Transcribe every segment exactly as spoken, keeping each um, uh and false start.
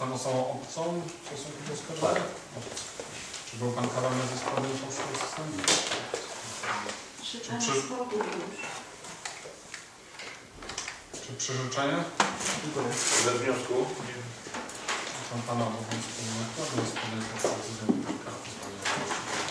Pan osobą obcą w stosunku do oskarżenia? Czy był Pan karany ze sprawą fałszywego systemu? Czy Czy Pana przy- spokój już? Czy przyrzeczenie? Bez wniosku. Pan Pana obowiązku nakładu jest podjęta decyzją karty zwolnienia.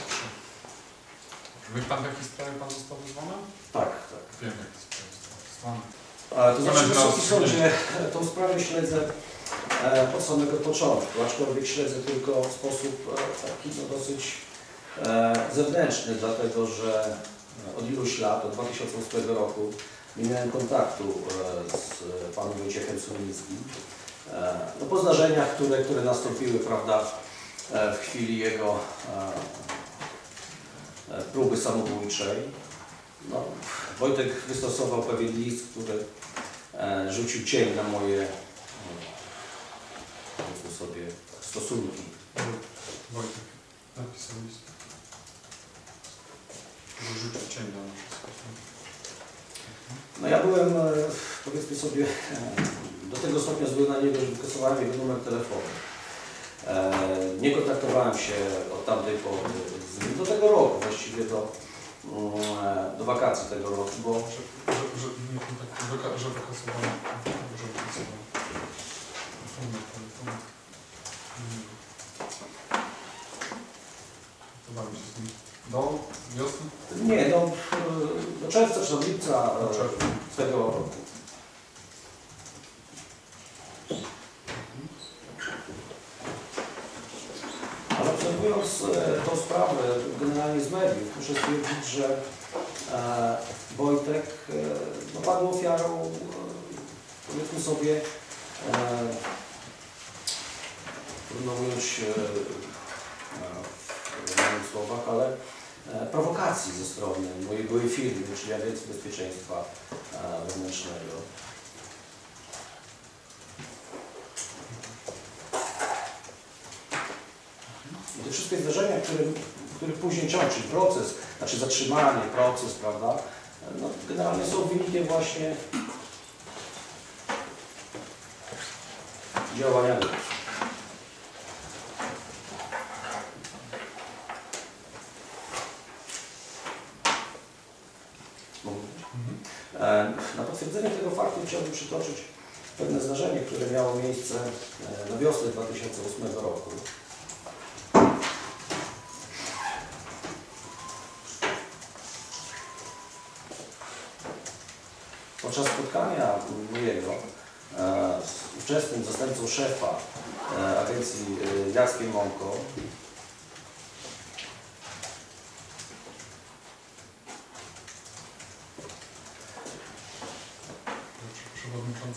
Wie Pan, w jakiej sprawie Pan został wyzwany? Tak, tak. Wiem, w jakiej sprawie został wyzwany. A, to znaczy, Zależy Wysoki nas- Sądzie, tą sprawę śledzę e, od samego początku, aczkolwiek śledzę tylko w sposób e, taki no, dosyć e, zewnętrzny, dlatego że od iluś lat, od dwa tysiące ósmego roku, nie miałem kontaktu e, z panem Wojciechem Sumińskim. E, no, po zdarzeniach, które, które nastąpiły, prawda, e, w chwili jego e, e, próby samobójczej, no, Wojtek wystosował pewien list, który e, rzucił cień na moje, e, powiedzmy sobie, stosunki. Wojtek napisał list. Że rzucił cień na nasze stosunki. No ja byłem, e, powiedzmy sobie, e, do tego stopnia zły na niego, że wykasowałem jego numer telefonu. E, nie kontaktowałem się od tamtej pory z nim do tego roku, właściwie do, mm, do wakacji tego roku, bo Że, że, że nie kontakt, wyka, że wykasowano, że wykasowano. Numer telefonu. To bawi się z nim. Do wiosny? nie, no, do czerwca czy do lipca Do czerwca. e, tego roku. Ale obserwując e, tą sprawę generalnie z mediów, muszę stwierdzić, że e, Wojtek e, no, padł ofiarą, e, powiedzmy sobie, e, trudno ująć e, e, w moich słowach, ale e, prowokacji ze strony mojej byłej firmy, czyli Agencji Bezpieczeństwa e, Wewnętrznego. I te wszystkie zdarzenia, które, których później ciąg, czyli proces, znaczy zatrzymanie, proces, prawda, no, generalnie są wynikiem właśnie działania grupy. Na potwierdzenie tego faktu chciałbym przytoczyć pewne zdarzenie, które miało miejsce na wiosnę dwa tysiące ósmego roku. Podczas spotkania mojego z ówczesnym zastępcą szefa agencji Jackiem Mąką, Przewodniczący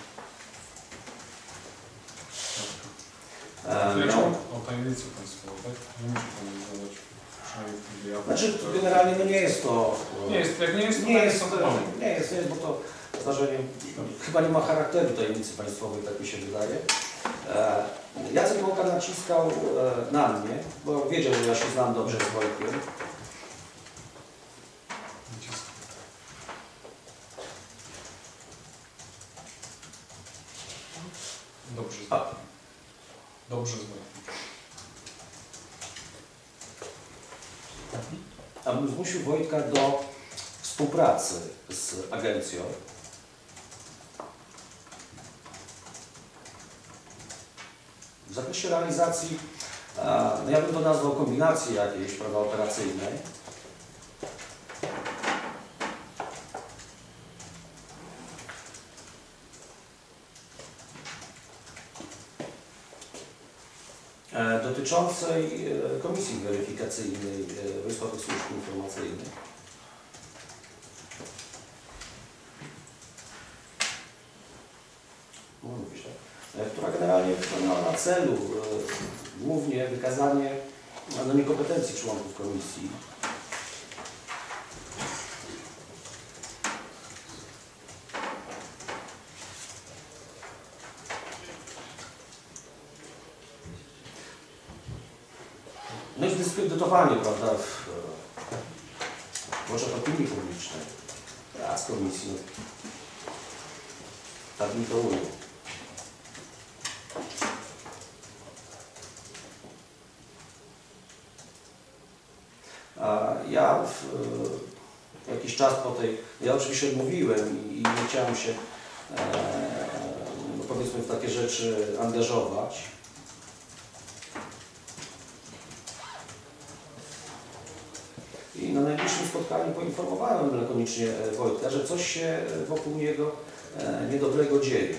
e, miał miał, o tajemnicy państwowej, tak? Nie musi Pan jej zadać, przynajmniej w tym jawnym. znaczy generalnie no nie jest to... Nie jest, jak nie jest, to Nie jest, sądowe. nie jest, nie jest, bo to zdarzenie chyba nie ma charakteru tajemnicy państwowej, tak mi się wydaje. E, Jacek Mąka naciskał e, na mnie, bo wiedział, że ja się znam dobrze z Wojtkiem. Dobrze, A. dobrze zbędny. Abym zmusił Wojtka do współpracy z agencją. W zakresie realizacji, no ja bym to nazwał kombinacji jakiejś, prawda, operacyjnej. Dotyczącej Komisji Weryfikacyjnej Wojskowych Służb Informacyjnych. Mówi się, która generalnie miała na celu głównie wykazanie no, niekompetencji członków komisji. No i zdyskredytowanie, prawda, w, w oczach opinii publicznej, prac komisji, no, tak mi to ujął. Ja w, e, jakiś czas po tej, ja oczywiście odmówiłem i, i nie chciałem się e, no powiedzmy w takie rzeczy angażować. I na najbliższym spotkaniu poinformowałem lakonicznie Wojtka, że coś się wokół niego e, niedobrego dzieje.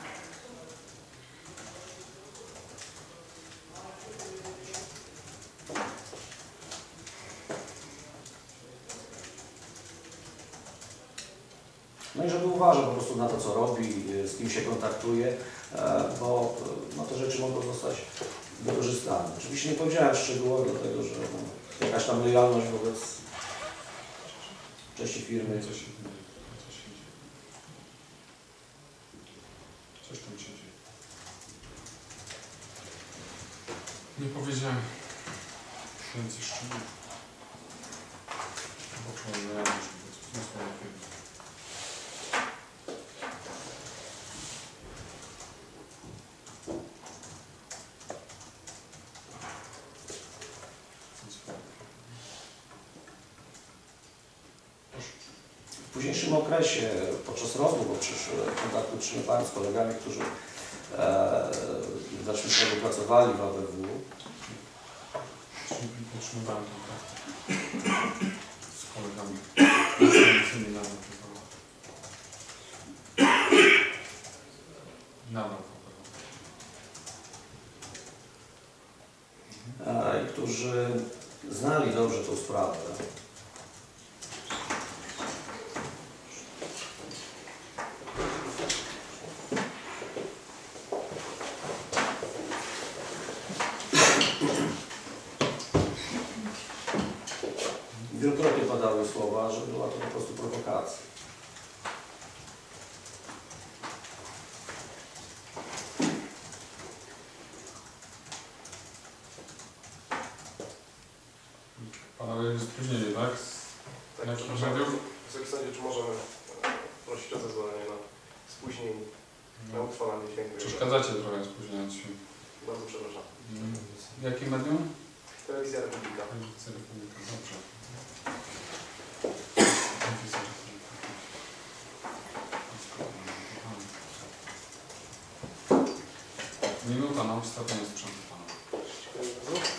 No i żeby uważał po prostu na to, co robi, z kim się kontaktuje, bo no, te rzeczy mogą zostać wykorzystane. Oczywiście nie powiedziałem szczegółowo, dlatego że no, jakaś tam lojalność wobec części firmy. Coś się dzieje. Coś się dzieje. Coś tam się dzieje. Nie powiedziałem więcej szczegółów. Bo czułem, że ja muszę być na swoją firmę. W późniejszym okresie, podczas rozmów, bo przecież kontakty utrzymywałem z kolegami, którzy e, w dalszym ciągu pracowali w A B W. Utrzymywałem kontakty z kolegami pracującymi na W W. Nadal E, którzy znali dobrze tą sprawę. Wielokrotnie padały słowa, że była to po prostu prowokacja. Panowie spóźnili, tak? Tak, Jaki przepraszam, medium? Wysoki Sądzie, czy możemy e, prosić o zezwolenie na spóźnienie, na No. utrwalanie dźwięku? Przeszkadzacie trochę spóźniając się. Bardzo przepraszam. Jakie medium? Telewizja Republika. Telewizja Republika, dobrze. Telewizja Republika. Minuta na ustawienie sprzętu pana. Dziękuję bardzo.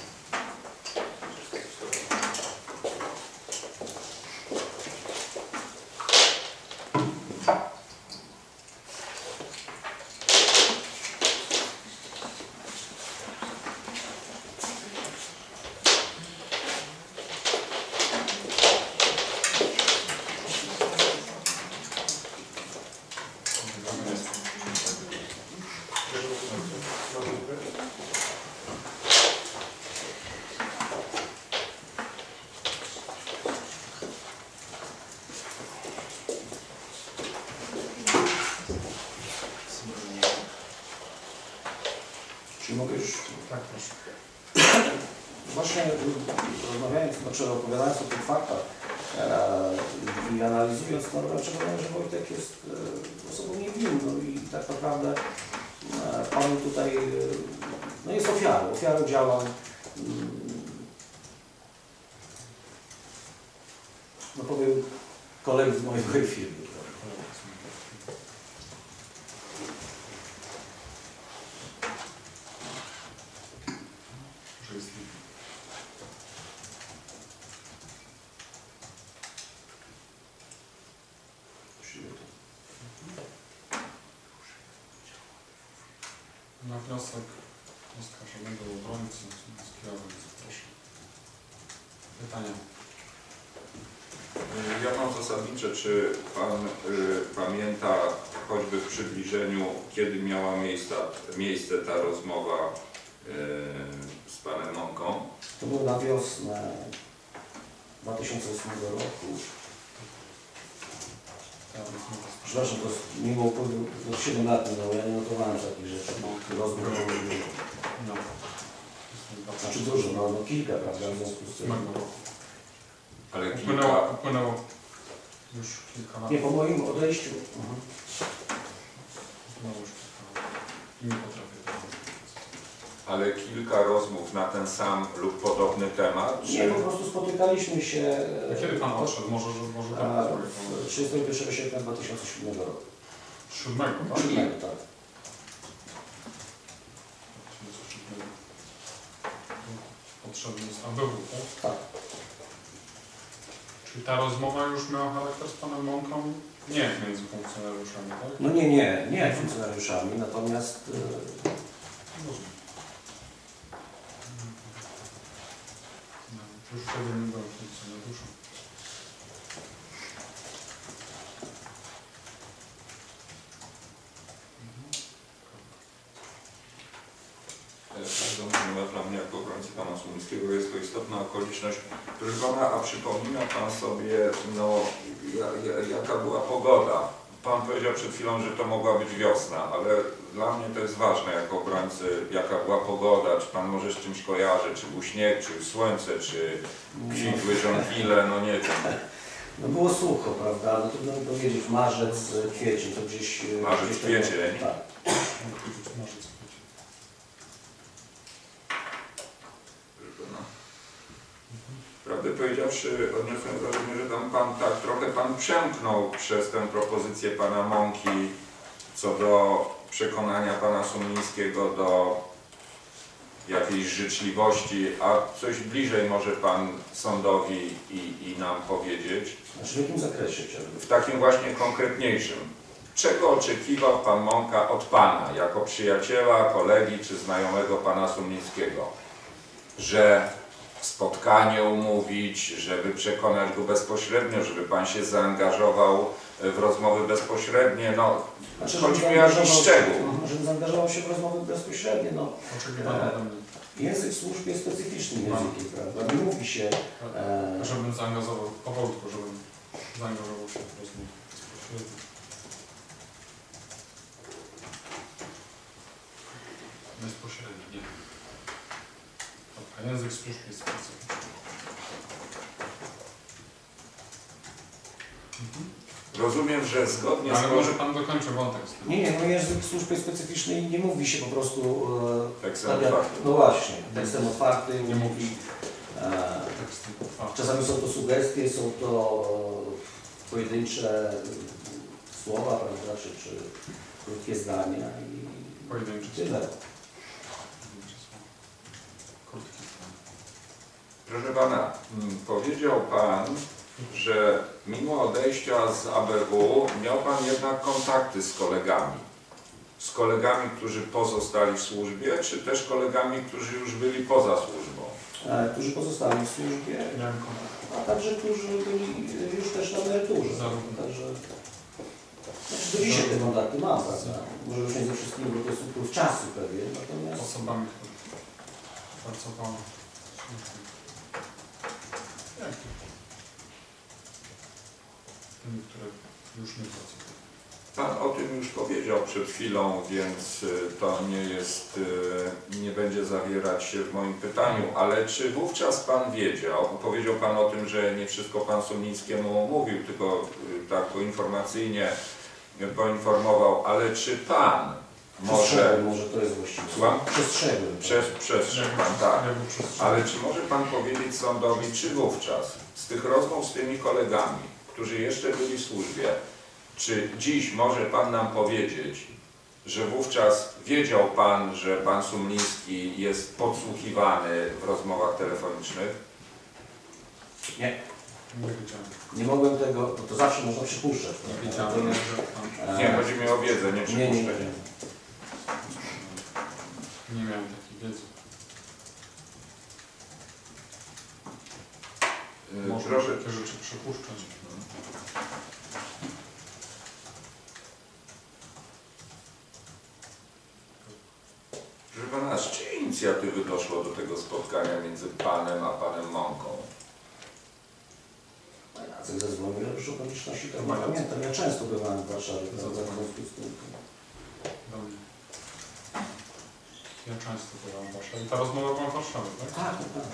Czy mogę już... Tak, proszę. Właśnie rozmawiając, znaczy opowiadając o tych faktach e, i analizując, no przekonałem, że Wojtek jest e, osobą niewinną i tak naprawdę e, Pan tutaj e, no jest ofiarą, ofiarą działań mm, no powiem kolegów z mojej firmy. Że jest na wniosek oskarżonego obrońcy skierować. Proszę. Pytania. Ja mam zasadnicze, czy Pan y, pamięta choćby w przybliżeniu, kiedy miała miejsca, miejsce ta rozmowa y, z Panem Mąką? To było na wiosnę dwa tysiące ósmego roku. Ja rozumiem. Przepraszam, to mimo upływu to siedem lat minęło, ja nie notowałem takich rzeczy. Rozmów było dużo. No. Znaczy dużo, no, no kilka, prawda, w związku z tym. ósmego roku. Ale Upłynęło, kilka, upłynęło już kilka lat. Nie, po moim odejściu. Mhm. Upłynęło już kilka lat. I nie potrafię tego powiedzieć. Ale kilka rozmów na ten sam lub podobny temat? Nie, po prostu spotykaliśmy się. A kiedy pan odszedł? Może, że, może A, tak? trzydziestego pierwszego sierpnia dwa tysiące siódmego roku. Siódmego, tak? Siódmego, tak. Potrzebny jest A B W, tak? Tak. Czyli ta rozmowa już miała charakter z panem Mąką? Nie między funkcjonariuszami, tak? No nie, nie, nie jak funkcjonariuszami, natomiast y, Rozumiem. No, już wtedy nie byłem funkcjonariuszem. Ponieważ dla mnie jako obrońcy pana Sumińskiego jest to istotna okoliczność. Proszę pana, a przypomina pan sobie, no, ja, ja, jaka była pogoda? Pan powiedział przed chwilą, że to mogła być wiosna, ale dla mnie to jest ważne jako obrońcy, jaka była pogoda, czy pan może z czymś kojarzy, czy był śnieg, czy słońce, czy kwitły żonkile, no nie wiem. no było sucho, prawda? No trudno mi powiedzieć, marzec, kwiecień, to gdzieś... Marzec, gdzieś kwiecień. Tak. Mógł powiedzieć marzec, kwiecień. Prawdę powiedziawszy, odniosłem wrażenie, że tam pan tak trochę pan przemknął przez tę propozycję pana Mąki co do przekonania pana Sumińskiego do jakiejś życzliwości, a coś bliżej może pan sądowi i, i nam powiedzieć, Znaczy w jakim zakresie chciałbym? w takim właśnie konkretniejszym. Czego oczekiwał pan Mąka od pana, jako przyjaciela, kolegi czy znajomego pana Sumińskiego? Że spotkanie umówić, żeby przekonać go bezpośrednio, żeby pan się zaangażował w rozmowy bezpośrednie, no Znaczy, chodzi żebym mi o jakiś zaangażował- szczegół. Żebym zaangażował się w rozmowy bezpośrednie, no. Oczekiwano ode mnie, Język służb jest specyficznym językiem, prawda? Nie mówi się... E, żebym zaangażował, powolutku, żebym zaangażował się w rozmowę bezpośrednio. Bezpośrednio, nie. Dobra, język służb jest specyficzny. Mhm. Rozumiem, że zgodnie Ale z może pan dokończy wątek z tym. nie, nie, no język służb jest specyficzny i nie mówi się po prostu... E, tekstem tak jak- otwartym. No właśnie, tekstem otwartym, Nie mówi. E, Teksty otwarte. czasami są to sugestie, są to e, pojedyncze e, słowa, prawda, czy, czy krótkie zdania i Pojedynczy tyle. Pojedyncze słowa. Krótkie zdanie. Proszę pana, mm, powiedział pan, że mimo odejścia z A B W miał pan jednak kontakty z kolegami. Z kolegami, którzy pozostali w służbie, czy też kolegami, którzy już byli poza służbą? E, którzy pozostali w służbie, Miałem kontakt. a także którzy byli już też na emeryturze. Zarówno. Także znaczy, do dzisiaj te kontakty mam, prawda? Może już nie ze wszystkimi, bo to jest upływ czasu pewien, natomiast Osobami, które pracowały w służbie. Jak to? Tymi, które już nie pracują. Pan o tym już powiedział przed chwilą, więc y, to nie jest, y, nie będzie zawierać się w moim pytaniu, ale czy wówczas pan wiedział, powiedział pan o tym, że nie wszystko pan Sumińskiemu mówił, tylko y, tak poinformacyjnie y, poinformował, ale czy pan może, przestrzegłem, może to jest właściwe. Słucham? Przestrzegłem. przez, przestrzegł pan, tak, Jakby przestrzegł. ale czy może pan powiedzieć sądowi, czy wówczas z tych rozmów z tymi kolegami, którzy jeszcze byli w służbie, czy dziś może pan nam powiedzieć, że wówczas wiedział pan, że pan Sumiński jest podsłuchiwany w rozmowach telefonicznych? Nie, Nie wiedziałem. nie mogłem tego, bo to zawsze można przypuszczać. Nie prawda? wiedziałem, że pan... Nie, chodzi mi o wiedzę, nie Nie, nie, nie. przypuszczenie. Nie miałem takiej wiedzy. Y, Można Proszę, takie rzeczy przypuszczać. proszę pana, z czyjej inicjatywy doszło do tego spotkania między panem a panem Mąką? Jacek zadzwonił, że już okoliczności tego Chyba nie Jacek. pamiętam. Ja często bywałem w Warszawie, prawda, w Zadzwonił. związku z tym. Do mnie. Ja często byłam w Warszawie. Ta rozmowa była w Warszawie, tak? Tak, tak, tak.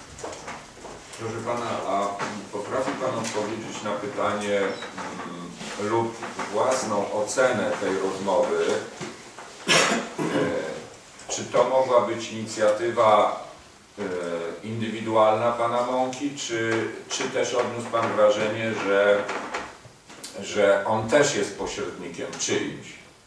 Proszę pana, a potrafi pan odpowiedzieć na pytanie, mm, lub własną ocenę tej rozmowy, czy to mogła być inicjatywa indywidualna pana Mąki, czy, czy też odniósł pan wrażenie, że, że on też jest pośrednikiem czyimś?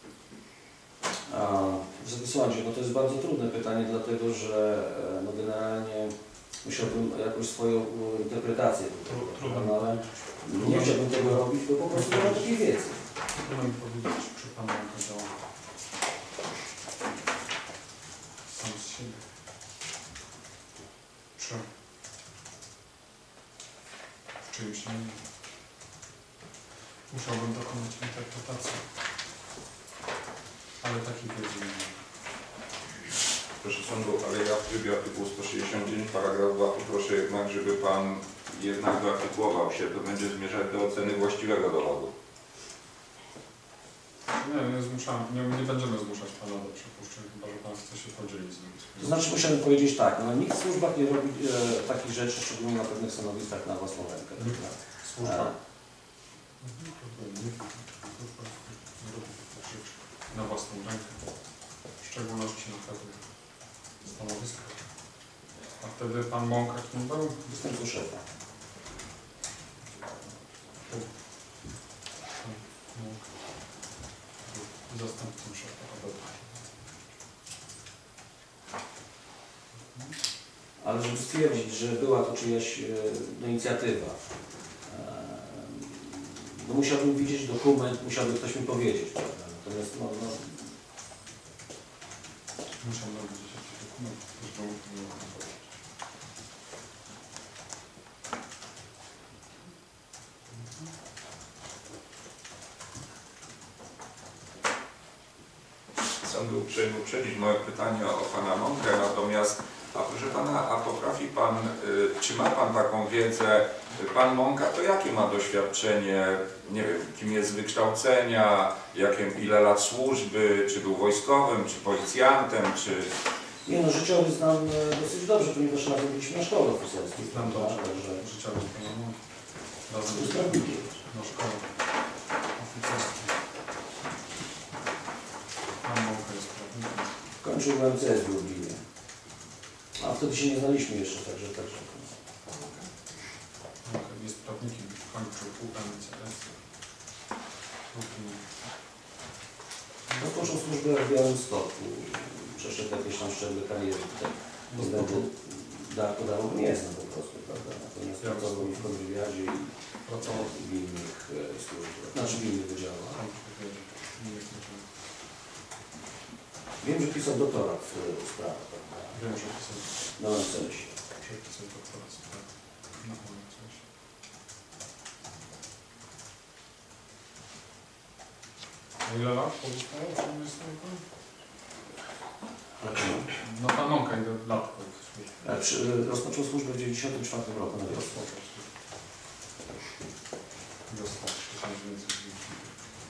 Wysoki Sądzie, no to jest bardzo trudne pytanie, dlatego że no generalnie musiałbym jakąś swoją interpretację tutaj, Trudno. no, ale nie chciałbym tego robić, bo po prostu nie mam takiej wiedzy. Trudno mi powiedzieć, czy pan Mąka działa sam z siebie. Czy w czyimś innym. Musiałbym dokonać interpretacji. Ale takiej wiedzy nie mam. Proszę sądu, ale ja w trybie artykułu sto sześćdziesiąt dziewięć paragraf dwa poproszę jednak, żeby pan jednak wyartykułował się, to będzie zmierzać do oceny właściwego dowodu. Nie, nie zmuszamy, nie, nie będziemy zmuszać pana do przypuszczeń, chyba że pan chce się podzielić z nim. To znaczy musiałbym powiedzieć tak, no nikt w służbach nie robi e, takich rzeczy, szczególnie na pewnych stanowiskach na własną rękę. Służba. E, Na własną rękę, w szczególności na pewnych stanowiskach. A wtedy pan Mąka kim był? Zastępcą szefa. Mąka. Był zastępcą szefa A B W. Ale żeby stwierdzić, że była to czyjaś e, no, inicjatywa, e, no musiałbym widzieć dokument, musiałby ktoś mi powiedzieć, prawda? Natomiast no, no, Musiałem widzieć jakiś dokument, też był nie mógł powiedzieć. Sąd był uprzejmy uprzedzić moje pytanie o pana Mąkę, natomiast a proszę pana, a potrafi pan, y, czy ma pan taką wiedzę, pan Mąka to jakie ma doświadczenie, nie wiem, kim jest z wykształcenia, jakie, ile lat służby, czy był wojskowym, czy policjantem, czy... nie no, życiowy znam e, dosyć dobrze, ponieważ razem byliśmy na szkole oficerskiej, Znam prawda? dobrze, Także życiowy pana Mąka. Razem z prawnikiem. na szkołę oficerską. Pan Mąka jest prawnikiem. Kończył M C S w Lublinie. A wtedy się nie znaliśmy jeszcze, także także. Mąka jest prawnikiem, kończył U M C S. Rozpoczął służbę w Białymstoku. Przeszedł jakieś tam szczeble kariery tutaj. Nie będę da- podawał, nie znam po prostu, prawda? Natomiast pracował w kontrwywiadzie i Pracował w innych e, służbach, znaczy w innych wydziałach. Wiem, że pisał doktorat w w sprawach, prawda? Wiem, że pisał, Na O M C S-ie. że pisał doktorat, tak. Na O M C S-ie. A ile lat pozostało? Czy nie jest to? No pan Mąka, ile lat pozostało? E, przy, rozpoczął służbę w dziewięćdziesiątym czwartym roku na wiosnę. Wiosna tysiąc dziewięćset dziewięćdziesiąt.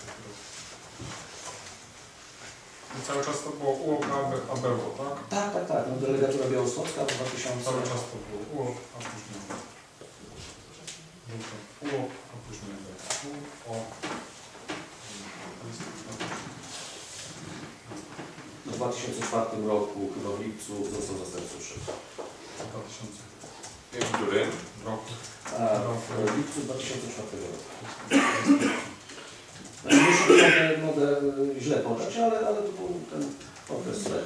I cały czas to było U O K A B W, tak? Tak, tak, tak. No, delegatura białostocka w dwa tysiące. Cały czas to było U O K, a później był to U O K, a później U O K. W dwa tysiące czwartym roku, chyba w lipcu, został zastępcą szefa. W dwa tysiące W którym? roku. A w lipcu dwa tysiące czwartego roku. Znaczy, muszę mogę, mogę źle podać, ale, ale to był ten okres źle.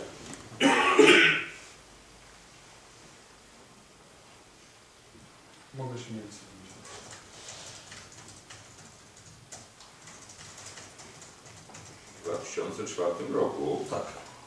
Mogę się nie wycofać. W dwa tysiące czwartym roku. Tak.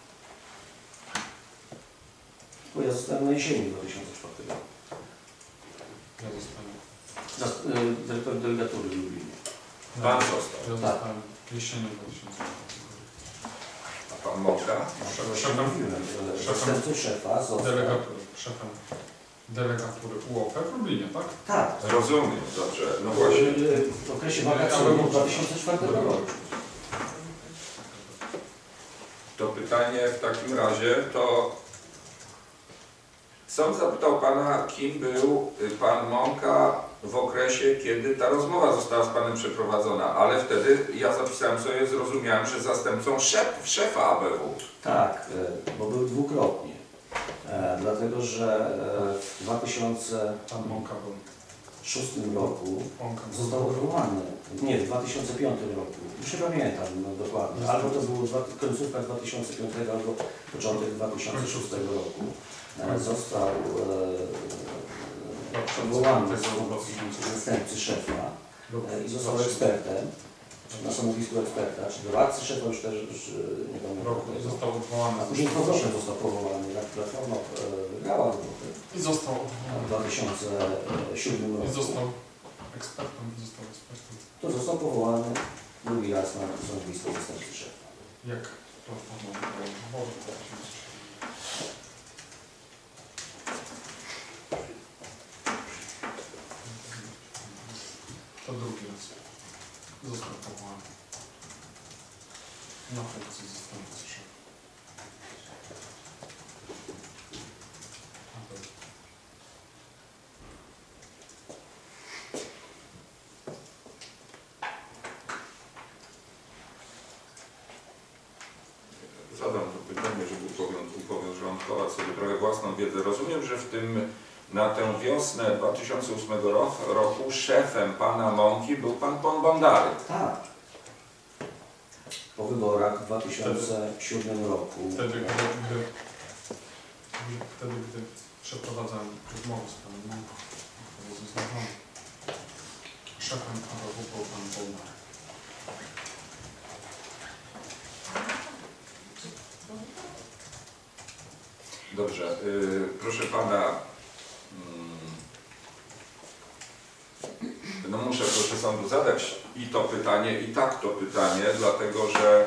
Bo ja zostałem na jesieni dwa tysiące czwartego roku. Ja zostałem. Zas- y, Dyrektor delegatury w Lublinie. Pan został. Ja Tak. zostałem jesienią dwa tysiące czwartego. A pan Mąka? Szefem, Zastępcą szefa został. delegatury, szefem delegatury U O P w Lublinie, tak? Tak. Rozumiem, dobrze. No właśnie. Y, W okresie wakacyjnym dwa tysiące czwartego roku. To pytanie w takim razie to... Sąd zapytał pana, kim był pan Mąka w okresie, kiedy ta rozmowa została z Panem przeprowadzona, ale wtedy ja zapisałem sobie, zrozumiałem, że zastępcą szef, szefa A B W. Tak, e, bo był dwukrotnie. E, dlatego, że e, w dwa tysiące Pan Mąka był. szóstym roku Mąka został odwołany. Nie, w dwa tysiące piątym roku. Już nie pamiętam no, dokładnie. Albo to było dwa, końcówka dwa tysiące piątego, albo początek dwa tysiące szóstego roku. E, został e, odwołany z zastępcy szefa e, i został ekspertem. Na stanowisku eksperta, czy doradcy szefa już też już nie pamiętam. Roku został odwołany. A później powrotem został powołany, jak Platforma wygrała wybory I został w odwołany. dwa tysiące siódmym roku. I został ekspertem. I został ekspertem. To został powołany drugi raz na stanowisko zastępcy szefa. Jak Platforma wygrała wybory w dwa tysiące siódmym. To drugi raz został powołany na funkcję zastępcy szefa. Zadam to pytanie, żeby uporządkować sobie trochę własną wiedzę. Rozumiem, że w tym, na tę wiosnę dwa tysiące ósmego roku szefem Pana Mąki był Pan Bonbandary. Tak. Po wyborach w dwa tysiące siódmym roku. Wtedy, gdy, gdy, wtedy, gdy przeprowadzałem rozmowę z Panem Mąką, który jest znany, szefem A B W był Pan Bonbandary. Dobrze, yy, proszę Pana, yy, no muszę proszę sądu zadać i to pytanie, i tak to pytanie, dlatego że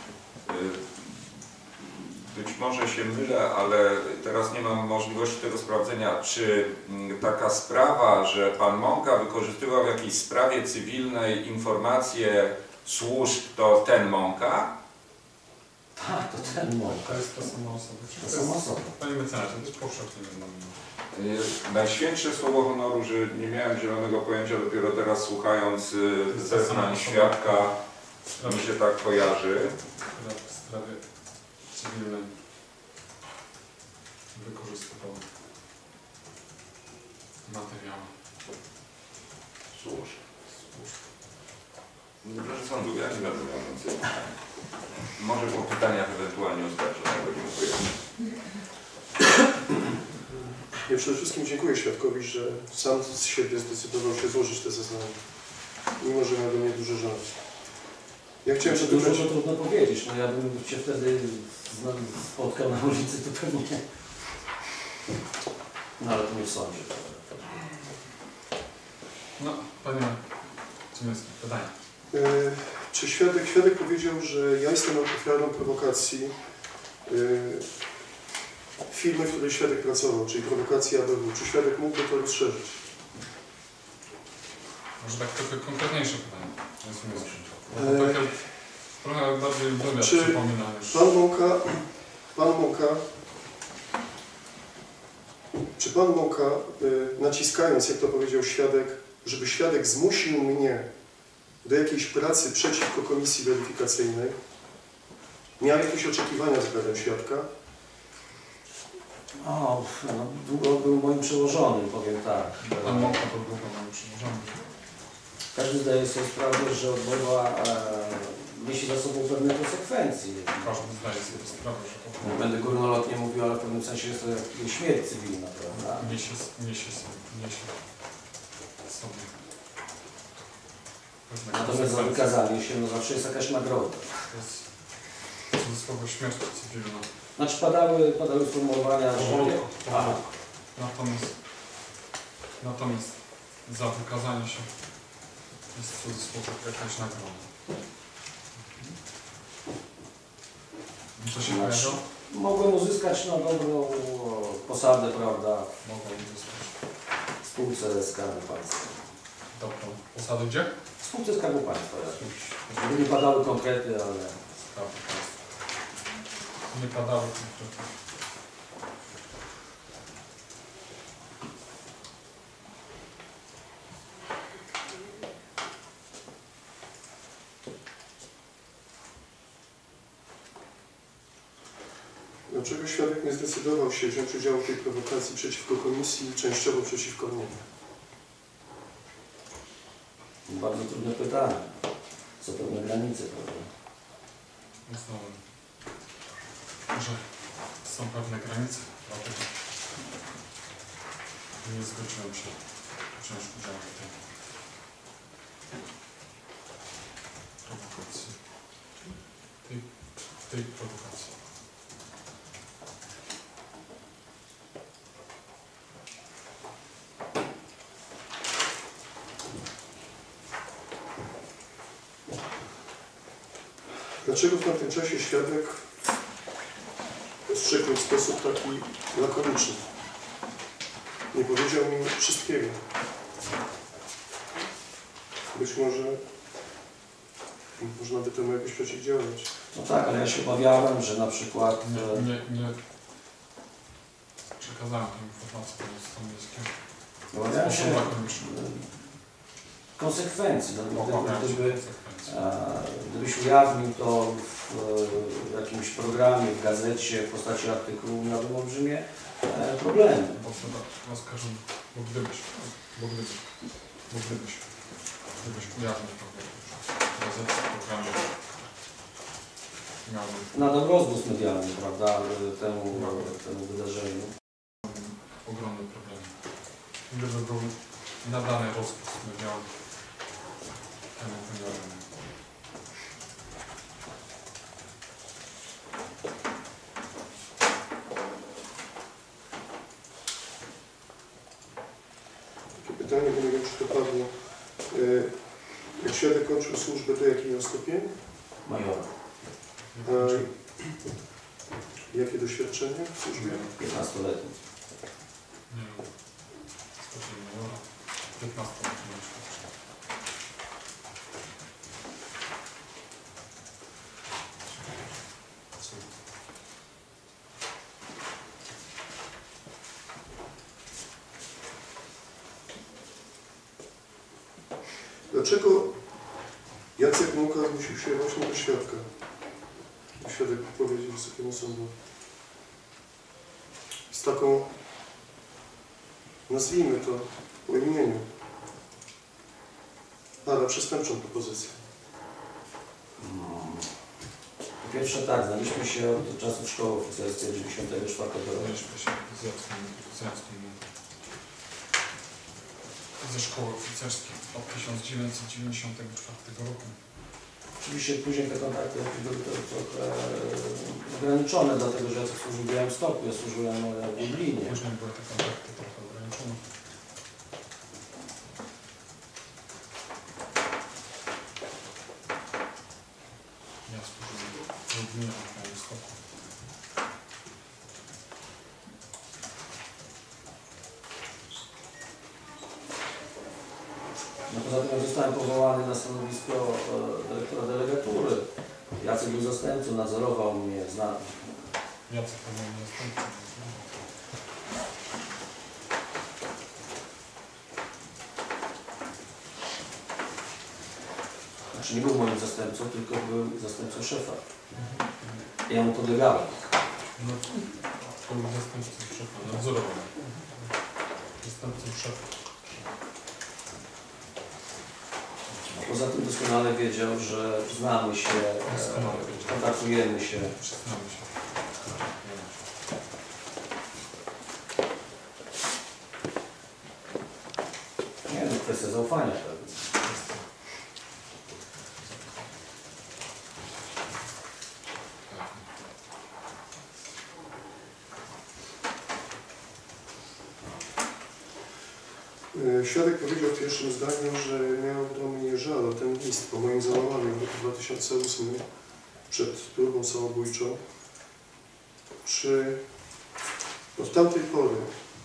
yy, być może się mylę, ale teraz nie mam możliwości tego sprawdzenia, czy yy, taka sprawa, że Pan Mąka wykorzystywał w jakiejś sprawie cywilnej informacje służb, to ten Mąka? Tak, to ten Mąka. To jest ta sama osoba. To sama osoba. Panie mecenasie, to jest powszechnie znane. Najświętsze słowo honoru, że nie miałem zielonego pojęcia, dopiero teraz słuchając y, zeznań świadka mi się tak kojarzy. W sprawie cywilnej wykorzystywał materiały. Słusznie. Proszę sądu, ja nie będę miał więcej pytań. Może po pytaniach ewentualnie oskarżonego dziękuję. Ja przede wszystkim dziękuję świadkowi, że sam z siebie zdecydował się złożyć te zeznania, mimo że miał do mnie duży żal. Ja chciałem Znaczy, dużo zapytać... to trudno powiedzieć. No ja bym Cię wtedy spotkał na ulicy, to pewnie... No ale to nie w sądzie. No, Panie Ciemiński, pytanie. Yy, czy świadek, świadek powiedział, że ja jestem ofiarą prowokacji yy, firmy, w której świadek pracował, czyli prowokacji A B W. Czy świadek mógłby to rozszerzyć? Może tak trochę konkretniejsze pytanie. Bo Eee, to takie trochę bardziej wywiad czy przypomina już. Pan Mąka, Pan Mąka, czy Pan Mąka, yy, naciskając, jak to powiedział świadek, żeby świadek zmusił mnie do jakiejś pracy przeciwko komisji weryfikacyjnej, miał jakieś oczekiwania względem świadka? O, no, długo był moim przełożonym, powiem tak. Pan Mąka to był moim przełożonym. Każdy zdaje sobie sprawę, że odmowa e, niesie za sobą pewne konsekwencje. Każdy zdaje sobie sprawę, że to Nie będę górnolotnie mówił, ale w pewnym sensie jest to jak śmierć cywilna, prawda? niesie, niesie, sobie, niesie sobie pewne Natomiast za konsekwencje. wykazanie się, no zawsze jest jakaś nagroda. To jest w cudzysłowie śmierć cywilna. Znaczy padały, padały sformułowania, że... Powolutku, Aha. powolutku. Natomiast, natomiast za wykazanie się jest w cudzysłowie jakaś nagroda. I co się Znaczy, pojawiło? mogłem uzyskać no, dobrą posadę, prawda, Mogą uzyskać w spółce Skarbu Państwa. dobrą posadę gdzie? W spółce Skarbu Państwa jakieś. Żeby nie padały konkrety, ale... Skarbu Państwa. Nie padały konkretnie. Dlaczego świadek nie zdecydował się wziąć udziału w tej prowokacji przeciwko komisji i częściowo przeciwko mnie? Bardzo trudne pytanie. Są pewne granice, prawda? Uznałem, że są pewne granice, dlatego nie zgodziłem się wziąć udziału w tej prowokacji. Tej, w tej prowokacji. Dlaczego w tamtym czasie świadek ostrzegł mnie w sposób taki lakoniczny? Nie powiedział mi wszystkiego. Być może można by temu jakoś przeciwdziałać. No tak, ale ja się obawiałem, że na przykład... Nie, nie, nie przekazałem tej informacji do stanowiska. Obawiałem się Sposób lakoniczny. konsekwencji. No, Obawiałem się gdyby, konsekwencji. e, gdybyś ujawnił to w, w jakimś programie, w gazecie, w postaci artykułu, miałbym olbrzymie e, problemy. Bo wtedy rozkażę, bo gdybyś, bo gdybyś, bo gdybyś, gdybyś ujawnił to w gazecie, w programie, miałbym Nadal rozgłos medialny, prawda, temu, temu wydarzeniu. ogromny problem. Gdyby był nadany rozgłos medialny temu wydarzeniu. Takie pytanie, bo nie wiem, czy to padło. Y, Jak świadek kończył służbę, to jaki miał stopień? Majora. A jakie doświadczenie w służbie? piętnastoletni. Nie wiem. Stopień majora. piętnastoletnie doświadczenie. Co? Dlaczego Jacek Mucha zmusił się właśnie do świadka? Świadek powiedział Wysokiemu Sądowi. Z taką, nazwijmy to po imieniu, ale przestępczą propozycją. Po pierwsze tak, znaliśmy się od czasów szkoły oficerskiej dziewięćdziesiątego czwartego roku. Mieliśmy się z Jackiem, z Jackiem ze szkoły oficerskiej od tysiąc dziewięćset dziewięćdziesiątego czwartego roku. Oczywiście później te kontakty były trochę ograniczone, dlatego że ja służył w Białymstoku, ja służyłem w Lublinie. Później były te kontakty trochę ograniczone. Ja służyłem w Lublinie, a w Białymstoku. No poza tym ja zostałem powołany na stanowisko e, dyrektora delegatury. Jacek był zastępcą, nadzorował mnie, zna. Jacek to był następca. Znaczy nie był moim zastępcą, tylko był zastępcą szefa. Ja mu podlegałem. No, to był zastępcą szefa, nadzorował. Zastępcą szefa. Poza tym doskonale wiedział, że znamy się, Doskonale e, wiedział. kontaktujemy się. Przyznamy się. Nie no, kwestia zaufania pewnie. Świadek powiedział w pierwszym zdaniu, że miał do mnie żal o ten list po moim załamaniu w roku dwa tysiące ósmym przed próbą samobójczą. Czy od tamtej pory,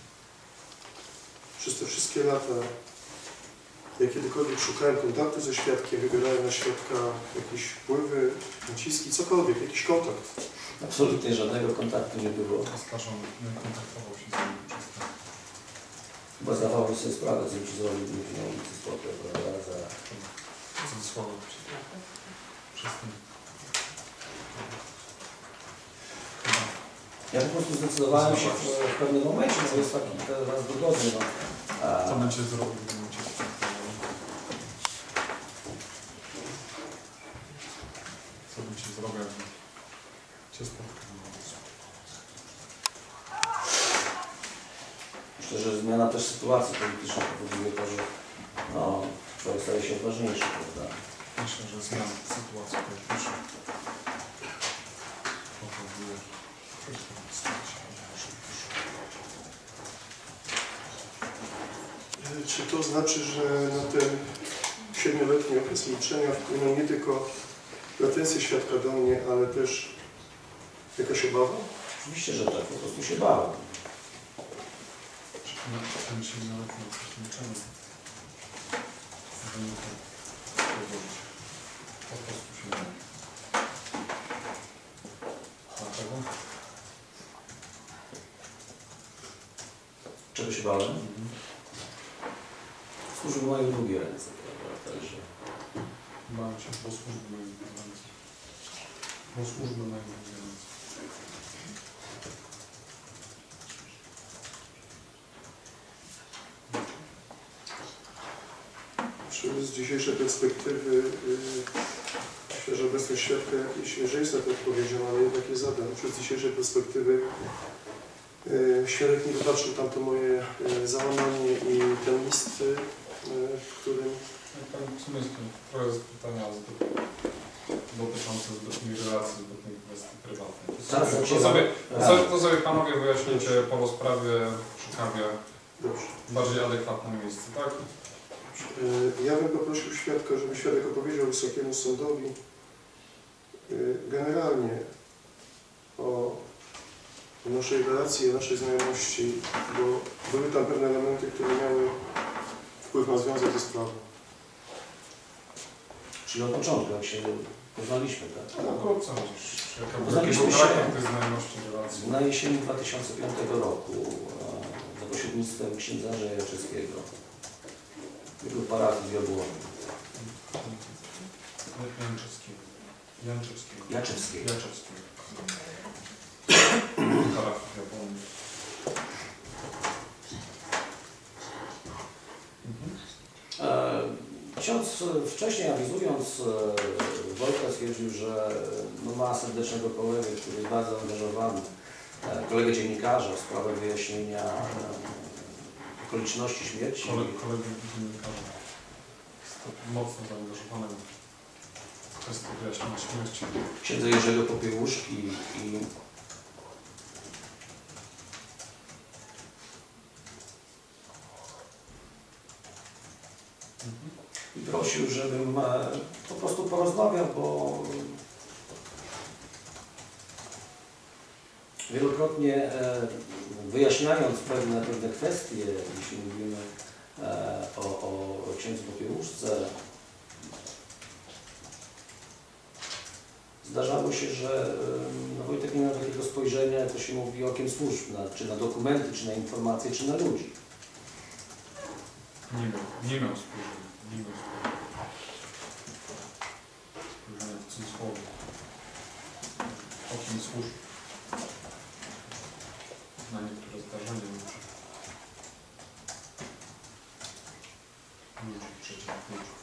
przez te wszystkie lata, ja kiedykolwiek szukałem kontaktu ze świadkiem, wybierałem na świadka jakieś wpływy, naciski, cokolwiek, jakiś kontakt? Absolutnie żadnego kontaktu nie było. Oskarżony nie kontaktował się z nim przez ten. Chyba zdawało sobie sprawę, co ci zrobił na ulicy Spokój, prawda, za... cudzysłowie przez ten. Chyba Ja po prostu zdecydowałem się w, w pewnym momencie, bo jest taki teraz dogodny. No. A, Co będzie zrobił w momencie spotkania? Co będzie zrobił, jakby cię spotkał? myślę, że zmiana też sytuacji politycznej powoduje to, że no, człowiek staje się odważniejszy, prawda? Myślę, że zmiana sytuacji politycznej powoduje, że ktoś stanie się odważniejszy. Czy to znaczy, że na ten siedmioletni okres milczenia wpłyną nie tylko pretensje świadka do mnie, ale też jakaś obawa? Oczywiście, że tak, po prostu się bałem. No, ten siedmioletni okres milczenia wynika z tego, że po prostu się nie da. Dlatego? Czego się bałem? Mhm. Służyły moje drugie ręce, prawda? Także Bałem się, bo służby mają ręce. Bo służby mają ręce. Czy z dzisiejszej perspektywy, yy, myślę, że obecność świadka jakiejś mierzeństwa to odpowiedzią, ale jednak je zadam. Czy z dzisiejszej perspektywy yy, świadek nie wybaczył tamto moje yy, załamanie i ten list, yy, w którym... W sumie jest to trochę pytania zbyt, dotyczące zbytniej relacji, zbytnej kwestii prywatnej. To Czas sobie, to, zaczyna- sobie, to, sobie, to sobie panowie wyjaśnicie po rozprawie przy kawie Dobrze. bardziej adekwatne miejsce, tak? Yy, Ja bym poprosił świadka, żeby świadek opowiedział Wysokiemu Sądowi yy, generalnie o naszej relacji, o naszej znajomości, bo były tam pewne elementy, które miały wpływ na związek ze sprawą. czyli od początku, jak się poznaliśmy, tak? No to co mówisz? Jaka był Poznaliśmy jaki był się- charakter tej znajomości relacji? Na jesieni dwa tysiące piątego roku e, za pośrednictwem księdza Andrzeja Jaczewskiego w jego parafii w Jabłoni. Janczewskiego. Janczewskiego. Jaczewskiego. Jaczewskiego. Parafii w Japonii. Mhm. E, Ksiądz wcześniej awizując e, Wojtka stwierdził, że no, ma serdecznego kolegę, który jest bardzo zaangażowany, e, kolegę dziennikarza w sprawę wyjaśnienia e, okoliczności śmierci. Kole, kolegę dziennikarza jest mocno zaangażowanym w kwestię wyjaśnienia śmierci. Księdza Jerzego Popiełuszki i Mhm. i prosił, żebym e, po prostu porozmawiał, bo wielokrotnie e, wyjaśniając pewne, pewne kwestie, jeśli mówimy e, o, o księdzu Popiełuszce, zdarzało się, że e, no, Wojtek nie miał takiego spojrzenia, jak to się mówi, okiem służb, na, czy na dokumenty, czy na informacje, czy na ludzi. Nie miał, nie miał spojrzenia. Nie miał spojrzenia. Spojrzenia w cudzysłowie. Okiem służb. Na niektóre zdarzenia ludzi. Ludzi, przeciwnych ludzi.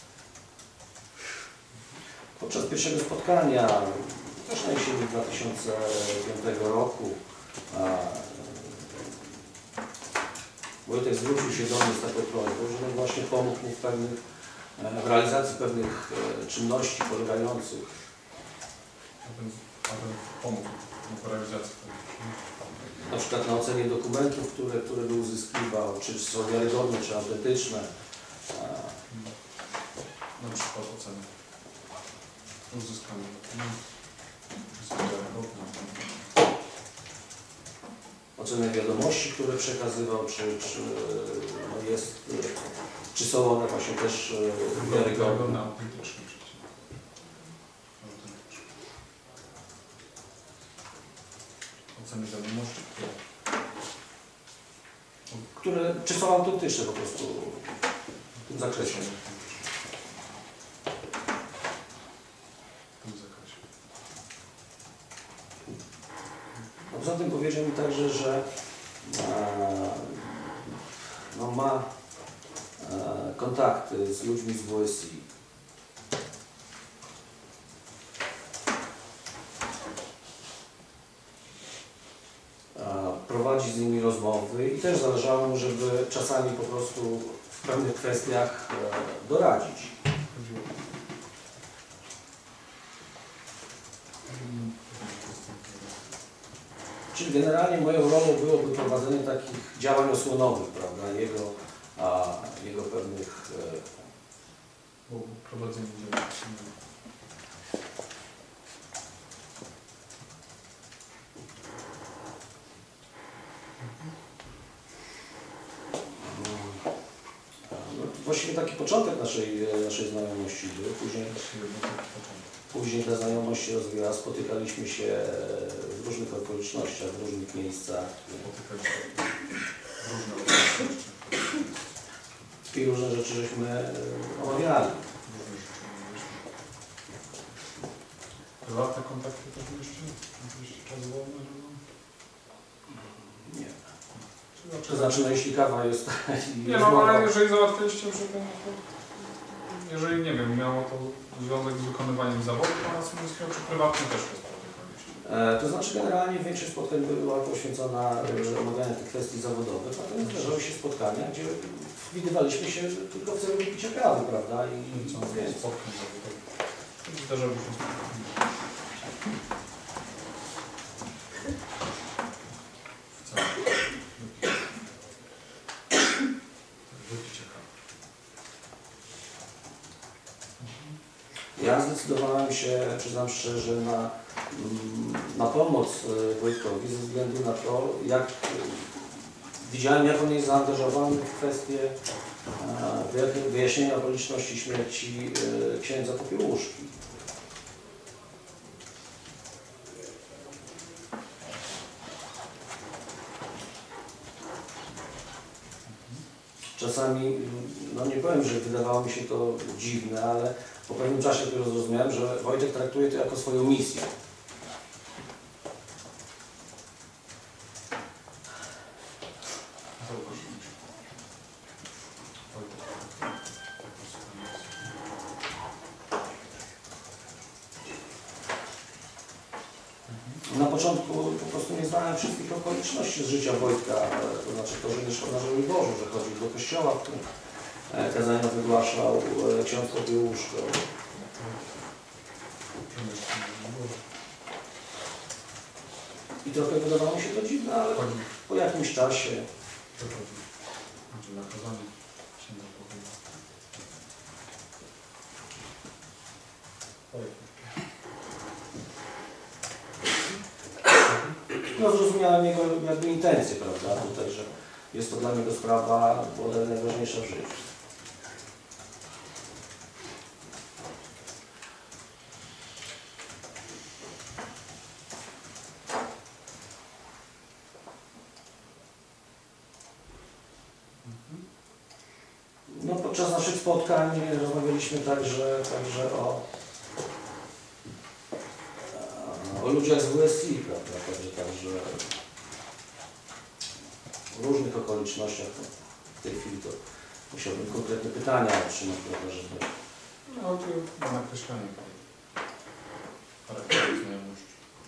Podczas pierwszego spotkania, też na jesieni dwa tysiące piątego roku, a, Wojtek zwrócił się do mnie z taką prośbą, żebym właśnie pomógł mu w, pewnych, w realizacji pewnych czynności polegających Abym, abym pomógł w realizacji tego. na przykład na ocenie dokumentów, które, które by uzyskiwał, czy są wiarygodne, czy autentyczne. Na przykład oceny uzyskania dokumentów. Czy są wiarygodne. Ocenę wiadomości, które przekazywał, czy, czy, no jest, czy są one właśnie też wiarygodne. Wiarygodne, autentyczne przecież. Autentyczne. Oceny wiadomości, które... które, czy są autentyczne po prostu w tym zakresie. W tym zakresie. No, poza tym powiedział mi także, że e, no, ma e, kontakty z ludźmi z W S I. Prowadzi z nimi rozmowy i też zależało mu, żeby czasami po prostu w pewnych kwestiach e, doradzić. Czyli generalnie moją rolą byłoby prowadzenie takich działań osłonowych, prawda, jego, a, jego pewnych... E, Byłoby prowadzenie działań. no, właściwie taki początek naszej, naszej znajomości był. Później, później ta znajomość się rozwijała, spotykaliśmy się w różnych okolicznościach, w różnych miejscach. I różne rzeczy żeśmy omawiali. Prywatne kontakty też jeszcze? Jakieś czas wolny? Nie. Czy To znaczy, no jeśli kawa jest... Nie no, ale jeżeli załatwiliście, że ten, jeżeli, nie wiem, miało to związek z wykonywaniem zawodu pana sędziowskiego, czy prywatnie też się spotykaliście? E, to znaczy generalnie większość spotkań była poświęcona e, omawianiu tych kwestii zawodowych, natomiast zdarzały się spotkania, gdzie widywaliśmy się tylko w celu picia kawy, prawda? I, I co, więc... spotkań zawodowych? Zdarzały się spotkania. W celu wypicia kawy. Ja zdecydowałem się, przyznam szczerze, na, na pomoc Wojtkowi ze względu na to, jak widziałem, jak on jest zaangażowany w kwestię wyjaśnienia okoliczności śmierci księdza Popiełuszki. Czasami, no nie powiem, że wydawało mi się to dziwne, ale po pewnym czasie dopiero zrozumiałem, że Wojtek traktuje to jako swoją misję. Na początku po prostu nie znałem wszystkich okoliczności z życia Wojtka, to znaczy to, że mieszkał na Żoliborzu, że chodził do kościoła, w którym kazania wygłaszał ksiądz Popiełuszko. I trochę wydawało mi się to dziwne, ale po jakimś czasie... No zrozumiałem jego jakby intencje, prawda, tutaj, że jest to dla niego sprawa bodaj najważniejsza w życiu. No, podczas naszych spotkań rozmawialiśmy także, także o, o ludziach z W S I, prawda, także, także w różnych okolicznościach. W tej chwili to musiałbym konkretne pytania otrzymać, prawda, żeby... No, to na nakreślenie charakteru znajomości.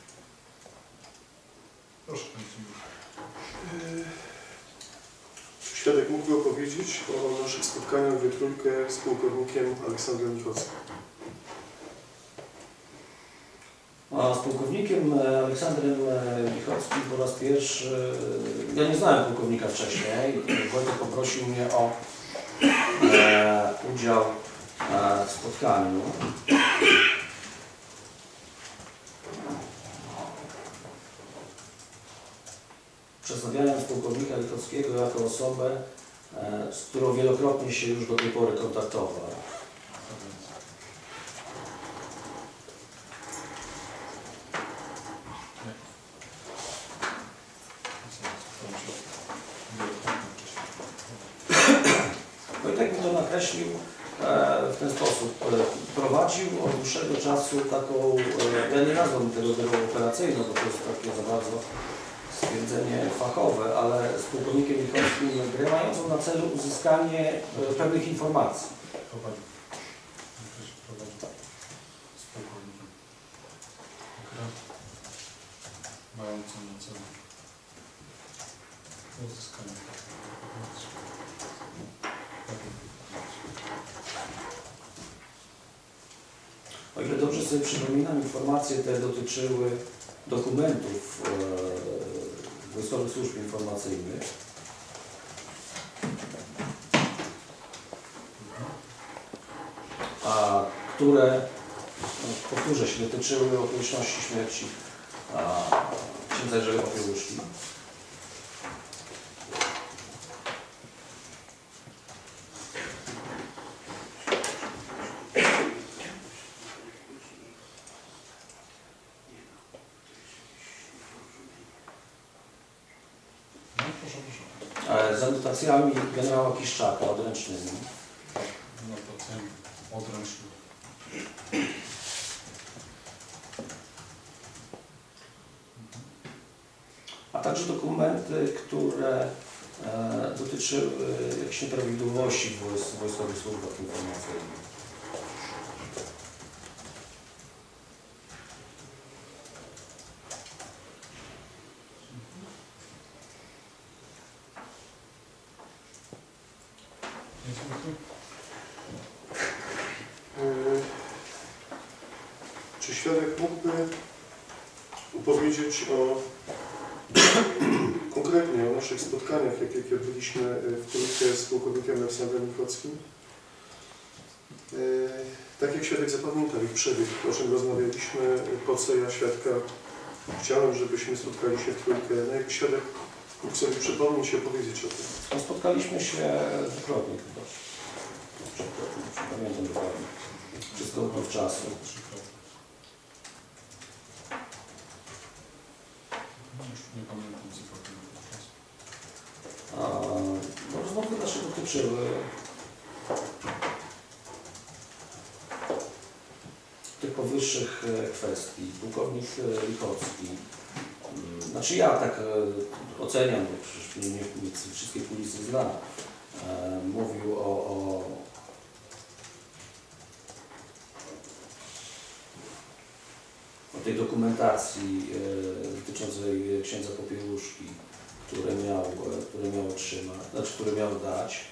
Proszę Państwa. Świadek mógłby opowiedzieć o naszych spotkaniach we trójkę z pułkownikiem Aleksandrem Lichockim. A z pułkownikiem Aleksandrem Lichockim po raz pierwszy, ja nie znałem pułkownika wcześniej, Wojtek poprosił mnie o e, udział e, w spotkaniu. Przedstawiając pułkownika Lichockiego jako osobę, e, z którą wielokrotnie się już do tej pory kontaktował. Wojtek mi to nakreślił e, w ten sposób. Prowadził od dłuższego czasu taką, ja nie nazwam tego biurą operacyjną, bo to jest takie za bardzo stwierdzenie fachowe, ale z pułkownikiem Lichockim grę mającą na celu uzyskanie pewnych informacji. Prowadził. Też prowadził z pułkownikiem. Grę mającą na celu uzyskanie informacji. O ile dobrze sobie przypominam, informacje te dotyczyły dokumentów e, Wojskowych Służb Informacyjnych. A które, no, powtórzę się, dotyczyły okoliczności śmierci a, księdza Jerzego Popiełuszki. Z anotacjami generała Kiszczaka, odręcznymi. Anotacjami odręcznymi. A także dokumenty, które e, dotyczyły jakichś nieprawidłowości w wojs wojskowych służbach informacyjnych. Czy świadek mógłby opowiedzieć o konkretnie o naszych spotkaniach, jakie, jakie odbyliśmy w trójkę z pułkownikiem Aleksandrem Lichockim? Tak jak świadek zapamiętał ich przebieg, o czym rozmawialiśmy, po co ja świadka chciałem, żebyśmy spotkali się w trójkę. No jakby świadek mógł sobie przypomnieć i opowiedzieć o tym. No, spotkaliśmy się dwukrotnie chyba. Pamiętam dokładnie. Wszystko od czasu. Nie pamiętam zupełnie tego czasu. A, no, rozmowy nasze dotyczyły tych powyższych kwestii. Pułkownik Lichocki, znaczy ja tak oceniam, bo przecież nie, nie, nie wszystkie kulisy znam, e, mówił o, o o tej dokumentacji e, dotyczącej księdza Popiełuszki, które miał, e, które miał otrzymać, znaczy które miał dać.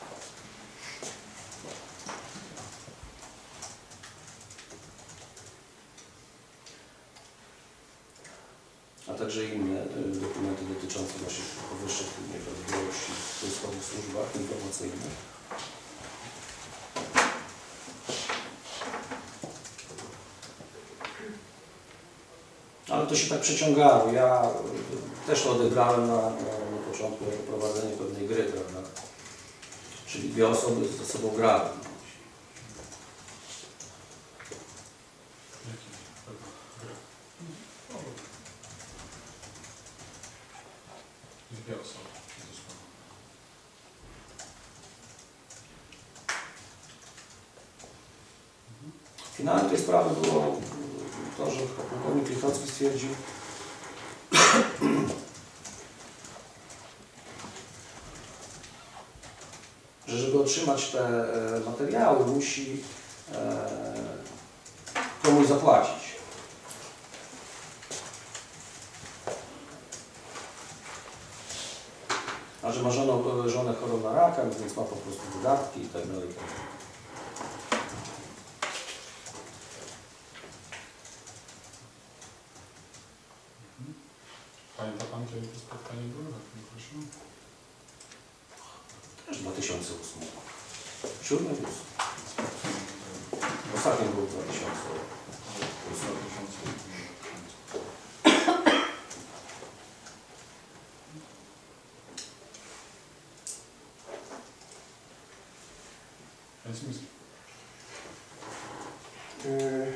A także inne e, dokumenty dotyczące właśnie powyższych nieprawidłowości w wojskowych służbach informacyjnych. Ale to się tak przeciągało. Ja też odegrałem na, na, na początku prowadzenie pewnej gry, prawda? Czyli dwie osoby ze sobą grały. Dwie osoby. Finalnie tej sprawy było to, że pułkownik Lichocki stwierdził, że żeby otrzymać te materiały, musi komuś zapłacić. A że ma żonę, żonę chorą na raka, więc ma po prostu wydatki i tak dalej. Pamięta Pan, kiedy to spotkanie było? W jakim okresie? Też dwa tysiące ósmy. Siódmy ósmy. Ostatnio był dwa tysiące ósmy. Yy,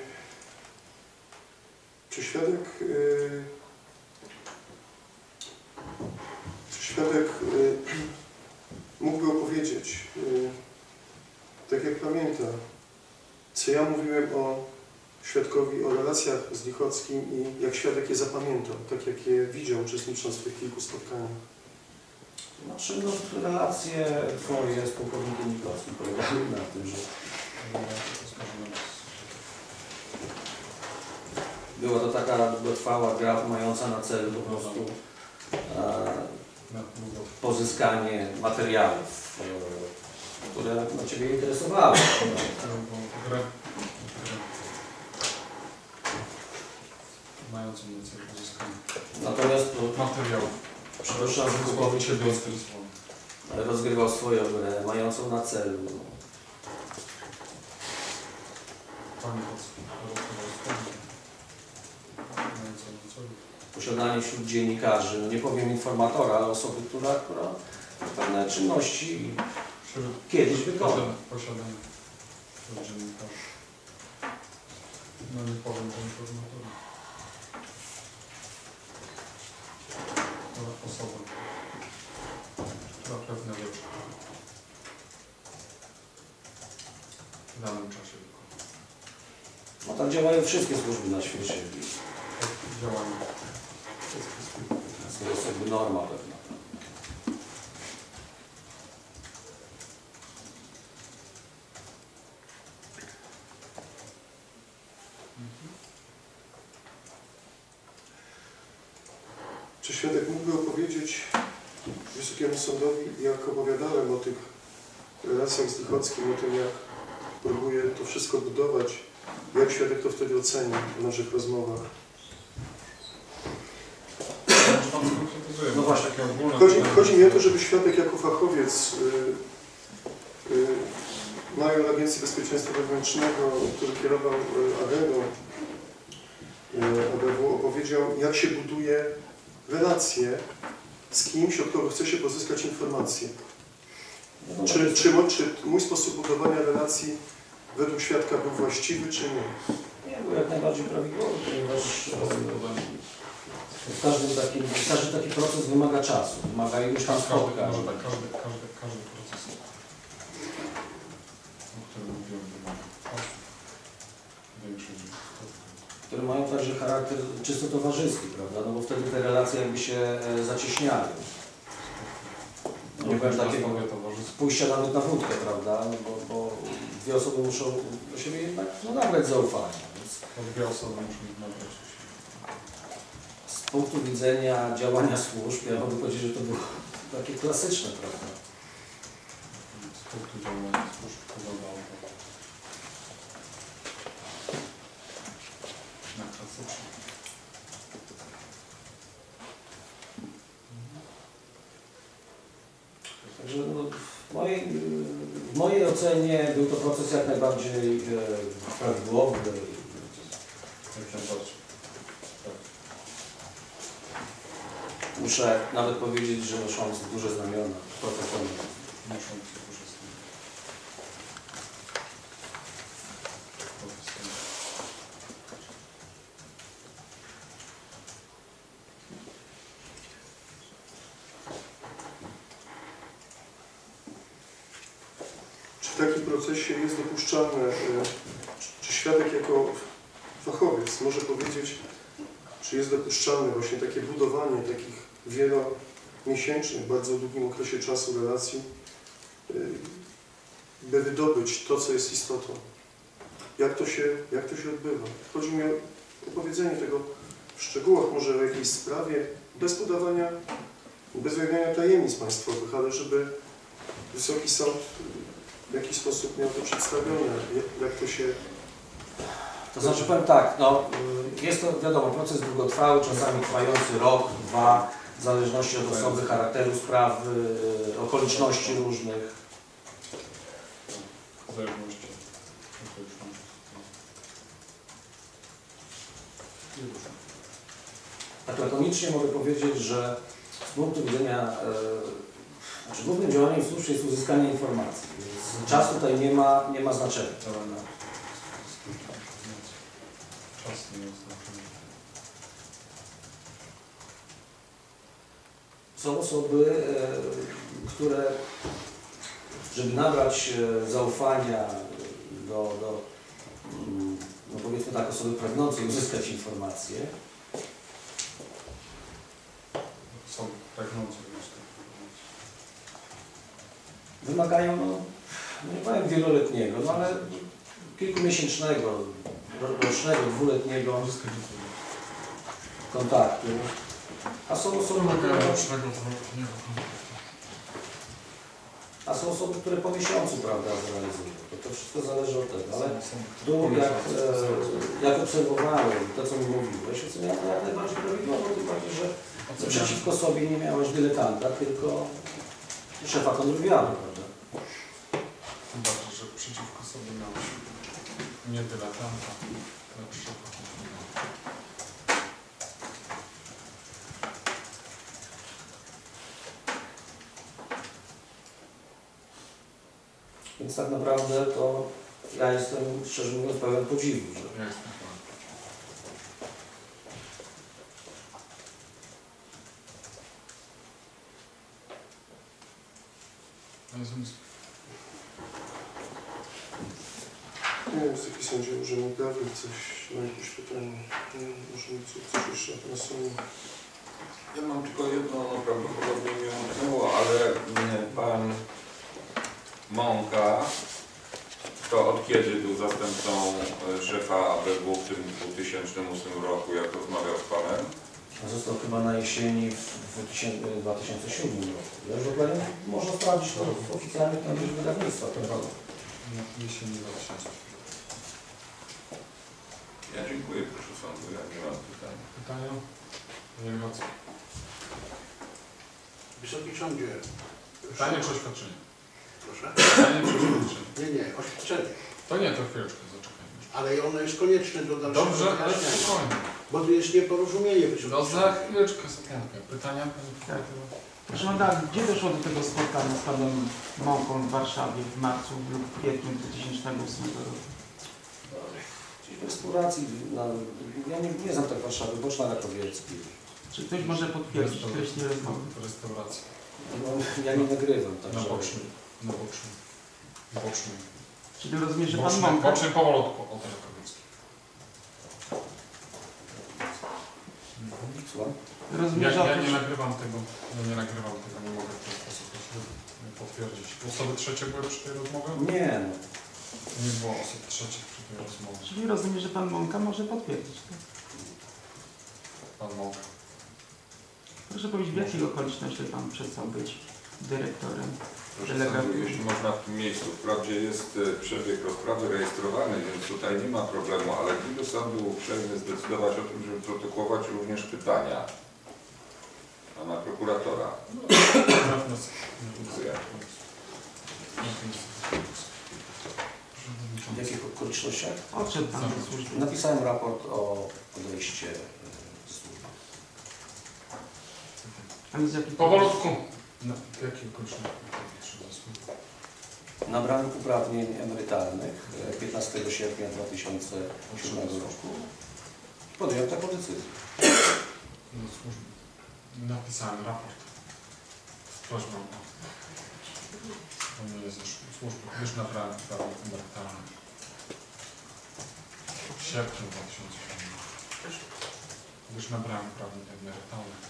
czy świadek yy, czy świadek yy, mógłby opowiedzieć, yy, tak jak pamięta, co ja mówiłem o świadkowi, o relacjach z Lichockim i jak świadek je zapamiętał, tak jak je widział, uczestnicząc w tych kilku spotkaniach. Znaczy, no, relacje Twoje z pułkownikiem Lichockim polegały na tym, że była to taka długotrwała gra mająca na celu po prostu e, pozyskanie materiałów, e, które no, Ciebie interesowały. Mającą na celu pozyskanie Natomiast materiałów. Przepraszam, pułkownik Lichocki rozgrywał swoją grę, mającą na celu Pani posiadanie wśród dziennikarzy, no nie powiem informatora, ale osoby, która, która pewne czynności kiedyś wykona. Posiadanie wśród dziennikarzy. No nie powiem to informatora. To osoba, która pewne rzeczy w danym czasie wykona. No tak działają wszystkie służby na świecie. Tak działają. To jest jakby norma pewna. Czy świadek mógłby opowiedzieć Wysokiemu Sądowi, jak opowiadałem o tych relacjach z Lichockim, o tym, jak próbuje to wszystko budować, jak świadek to wtedy ocenia w naszych rozmowach? No właśnie, Chodzi, chodzi mi o to, żeby świadek jako fachowiec yy, yy, Major Agencji Bezpieczeństwa Wewnętrznego, który kierował yy, agendą yy, A B W, opowiedział, jak się buduje relacje z kimś, od kogo chce się pozyskać informacje. No, Czy, czy, czy mój sposób budowania relacji według świadka był właściwy, czy nie? Nie, był jak najbardziej prawidłowy, ponieważ w każdym takim, każdy taki proces wymaga czasu, wymaga iluś tam spotkań. Może tak, każdy, każdy, każdy proces, o którym mówiłem, wymaga czasu. Większość spotkań. Które mają także charakter czysto towarzyski, prawda? No bo wtedy te relacje jakby się e, zacieśniają. No nie powiem takiego pójścia nawet na wódkę, prawda? No bo, bo dwie osoby muszą do siebie jednak no, nabrać zaufania. Więc To dwie osoby muszą nabrać się. z punktu widzenia działania służb, ja mogę powiedzieć, że to było takie klasyczne, prawda? Z punktu działania służb wyglądało to na klasyczne. Także no, w, mojej, w mojej ocenie był to proces jak najbardziej e, prawidłowy. Jak najbardziej. Tak. Muszę nawet powiedzieć, że nosząc duże znamiona protokołu. Muszą być korzystne. Czy w takim procesie jest dopuszczalne, e, czy, czy świadek jako fachowiec może powiedzieć, czy jest dopuszczalne właśnie takie budowanie takich wielomiesięcznych, bardzo długim okresie czasu relacji, e, by wydobyć to, co jest istotą? Jak to się, jak to się odbywa? Chodzi mi o opowiedzenie tego w szczegółach, może o jakiejś sprawie, bez podawania, bez ujawniania tajemnic państwowych, ale żeby Wysoki Sąd w jakiś sposób miał to przedstawione, jak to się... To znaczy powiem tak, no, jest to wiadomo, proces długotrwały, czasami trwający rok, dwa, w zależności od osoby, charakteru sprawy, okoliczności różnych. W zależności od okoliczności. Tak lakonicznie mogę powiedzieć, że z punktu widzenia, e, znaczy głównym działaniem służb jest uzyskanie informacji, więc czas tutaj nie ma, nie ma znaczenia. Czas nie jest znaczony. Są osoby, e, które, żeby nabrać e, zaufania do, do mm, no powiedzmy tak, osoby pragnące uzyskać informacje. Są pragnące uzyskać. Wymagają, no, no nie powiem wieloletniego, no ale kilkumiesięcznego, ro- rocznego, dwuletniego Uzyskać informacje. kontaktu. A są osoby, Wymagają które, rocznego, dwuletniego kontaktu. a są osoby, które po miesiącu, prawda, zrealizują. To, to wszystko zależy od tego, ale Są- tu są- jak, e, jak obserwowałem to, co mi mówiłeś, oceniam to jak najbardziej prawidłowo, tym bardziej, że Oceniamy. przeciwko sobie nie miałeś dyletanta, tylko szefa kontrwywiadu, prawda? Tym bardziej, że przeciwko sobie miałeś nie dyletanta, lecz szefa. Więc tak naprawdę to ja jestem, szczerze mówiąc, pełen podziwu, że Ja jestem pełen. Rozumiem. Nie wiem, Wysoki Sądzie, Urzędnik Prawny, coś, ma jakieś pytanie? Nie, Urzędnik coś jeszcze na sumie. Ja mam tylko jedno, no prawdopodobnie mnie umknęło, ale mm, pan Mąka, to od kiedy był zastępcą e, szefa A B W w tym dwa tysiące ósmym roku, jak rozmawiał z panem? został chyba na jesieni w dwa tysiące siódmym roku. Ja już dokładnie można sprawdzić to w oficjalnych tam wydawnictwach. prawda? Na jesieni dwa tysiące. Ja dziękuję, proszę sądu, ja nie mam pytań. Pytania? Nie wiem o co. Wysoki Sądzie, Pytanie czy oświadczenie? proszę. Pytanie czy oświadczenie? Nie, nie, oświadczenie. To nie, to chwileczkę, zaczekajmy. Ale ono jest konieczne do dalszego Dobrze, ale wyjaśniania. spokojnie. Bo tu jest nieporozumienie, Wysoki No za Sądzie. chwileczkę, sekundkę. Pytania? Pani Kwiaty? Proszę pana, gdzie doszło do tego spotkania z panem Mąką w Warszawie w marcu lub w kwietniu dwa tysiące ósmego roku? Gdzieś w restauracji, na, ja nie, nie znam tak Warszawy, Boczna Rakowiecki. Czy ktoś może potwierdzić treść tej rozmowy? W restauracji. No, ja nie nagrywam, Na także... bocznym. Na bocznym. Bocznym. Czyli rozumiem, że pan Boczny, Mąka... boczny powolutku od Rakowiecki. Słucham? Rozumiem, Ja, że ja oprócz... nie nagrywam tego, ja nie nagrywam tego, nie mogę w ten sposób potwierdzić. Osoby trzecie były przy tej rozmowie? Nie, no. Nie było osób trzecich przy tej rozmowie. Czyli rozumiem, że pan Mąka może potwierdzić to. Pan Mąka. Proszę powiedzieć, w jakich okolicznościach pan przestał być dyrektorem? Proszę sądu, jeśli można w tym miejscu. Wprawdzie jest e, przebieg rozprawy rejestrowany, więc tutaj nie ma problemu, ale gdyby sąd był uprzejmy zdecydować o tym, żeby protokołować również pytania pana prokuratora. Dziękuję. W jakich okolicznościach? Odszedł pan ze służby. Napisałem raport o odejście e, z służby. Ale z jakich Powolutku. No, w jakich okolicznościach? Nabrałem uprawnień emerytalnych e, piętnastego sierpnia dwa tysiące siódmego roku. Podjąłem taką decyzję. Do służby. Napisałem raport z prośbą o zwolnienie ze służby, gdyż nabrałem uprawnień emerytalnych w sierpniu dwa tysiące siódmego. Gdyż nabrałem uprawnień emerytalnych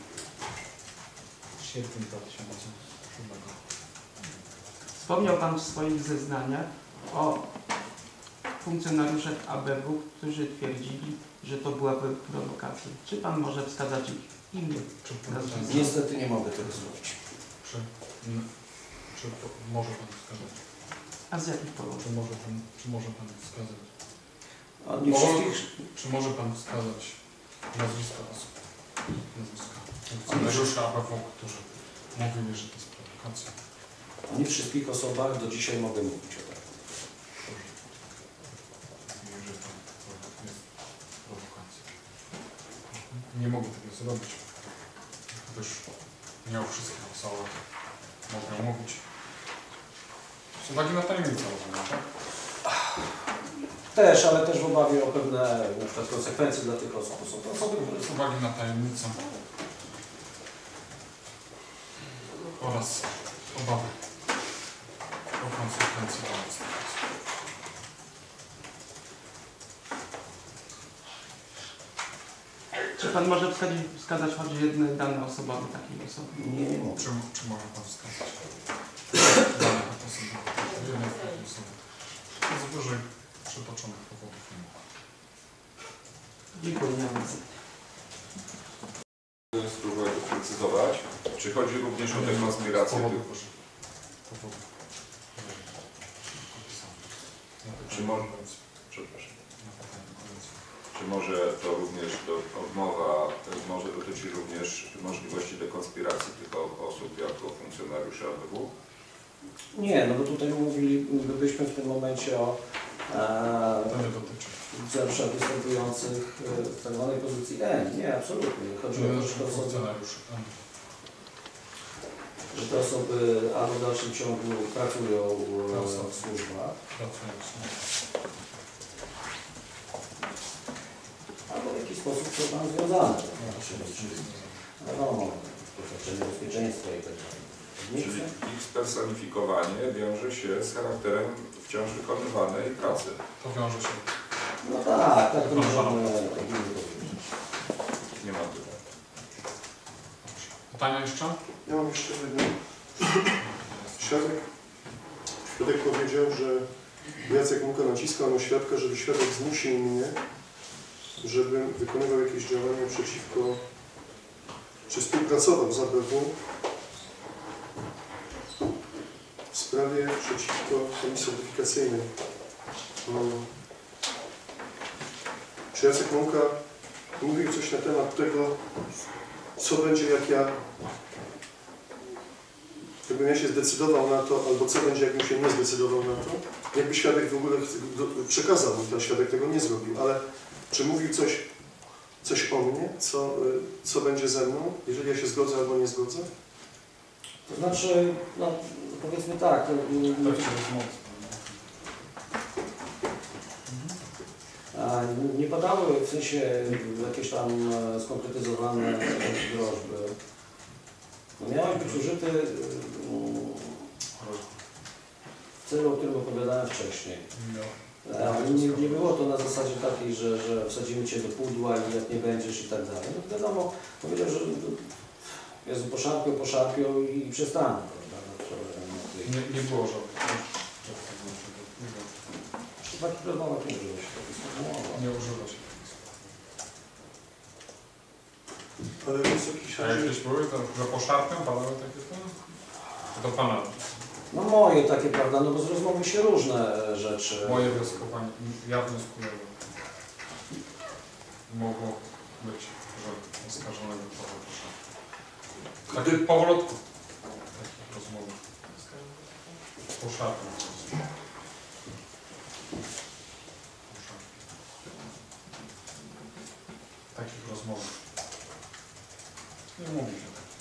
w sierpniu dwa tysiące siódmego. Wspomniał pan w swoich zeznaniach o funkcjonariuszach A B W, którzy twierdzili, że to była prowokacja. Czy pan może wskazać ich imię? Czy, pan- Niestety nie mogę tego zrobić. czy, n- czy po- może Pan wskazać? A z jakich powodów? Czy może Pan, czy może pan wskazać? A nie wszystkich, Czy może Pan wskazać nazwiska osób? Nazwiska funkcjonariuszy A B W, którzy mówili, że to jest prowokacja? o nie wszystkich osobach do dzisiaj mogę mówić o tak. Mówi, że to jest prowokacja. Nie mogę tego zrobić, gdyż nie o wszystkich osobach mogę mówić. Z uwagi na tajemnicę, rozumiem, tak? Też, ale też w obawie o pewne na przykład konsekwencje dla tych osób. To są to osoby, które Z są... uwagi na tajemnicę oraz obawy o konsekwencje wobec tych osób. Czy pan może wskazać, wskazać choć jedne dane osobowe takiej osoby? Nie, nie mogę. Czy, czy może Pan wskazać dane osobowe? Jednej takiej osoby. Z wyżej przytoczonych powodów nie ma. Dziękuję. Nie mam nic. Spróbuję doprecyzować. Czy chodzi również o te konspiracje? Powodów, proszę. Powodów. Czy może... Przepraszam. Czy może to również to odmowa może dotyczyć również możliwości dekonspiracji tych osób jako funkcjonariuszy A B W? Nie, no bo tutaj mówilibyśmy w tym momencie o To nie dotyczy. zawsze występujących w tak zwanej pozycji N. Nie, absolutnie. Chodzi o to, że te osoby, Funkcjonariusz. że te osoby albo w dalszym ciągu pracują w służbach, albo w jakiś sposób są tam związane. Wiadomo, doświadczenie bezpieczeństwa i tak dalej. Czyli ich spersonifikowanie wiąże się z charakterem wciąż wykonywanej pracy. To wiąże się. No tak, tak to możemy powiedzieć. Nie ma pytań. Pytania jeszcze? Ja mam jeszcze jedno. Świadek, świadek powiedział, że Jacek Mucha naciskał na świadka, żeby świadek zmusił mnie, żebym wykonywał jakieś działania przeciwko, czy współpracował z A B W w sprawie przeciwko komisji weryfikacyjnej. Um, Czy Jacek Mucha mówił coś na temat tego, co będzie, jak ja, jakbym ja się zdecydował na to, albo co będzie, jakbym się nie zdecydował na to? Jakby świadek w ogóle przekazał mi to, świadek tego nie zrobił, ale czy mówił coś, coś o mnie, co, co będzie ze mną, jeżeli ja się zgodzę albo nie zgodzę? To znaczy, no powiedzmy tak, to, Tak się rozmowy. a, nie padały w sensie jakieś tam skonkretyzowane groźby. No, miałeś być użyty mm, w celu, o którym opowiadałem wcześniej. Ale nie, nie było to na zasadzie takiej, że, że wsadzimy Cię do pudła i jak nie będziesz i tak dalej. No wiadomo, powiedział, że Jezu, poszarpią, poszarpią i, i przestaną. Nie, nie było żadnych. W takich rozmowach nie używa się takich słów. Nie używa się. Ale jest jakiś... A jakieś były, to, że poszarpią padały takie to? To Pana. No moje takie, prawda, no bo z rozmowy się różne rzeczy. Moje wnioskowanie, ja wnioskuję, że mogło być, że oskarżonego Pawła poszarpią. Takich powrotków, takich rozmów. Poszarpią. Takich rozmów. Nie mówi się tak.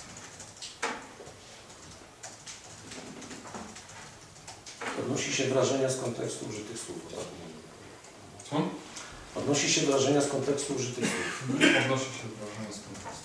Odnosi się wrażenia z kontekstu użytych słów. Tak? Co? Odnosi się wrażenia z kontekstu użytych słów. Odnosi się wrażenie z kontekstu.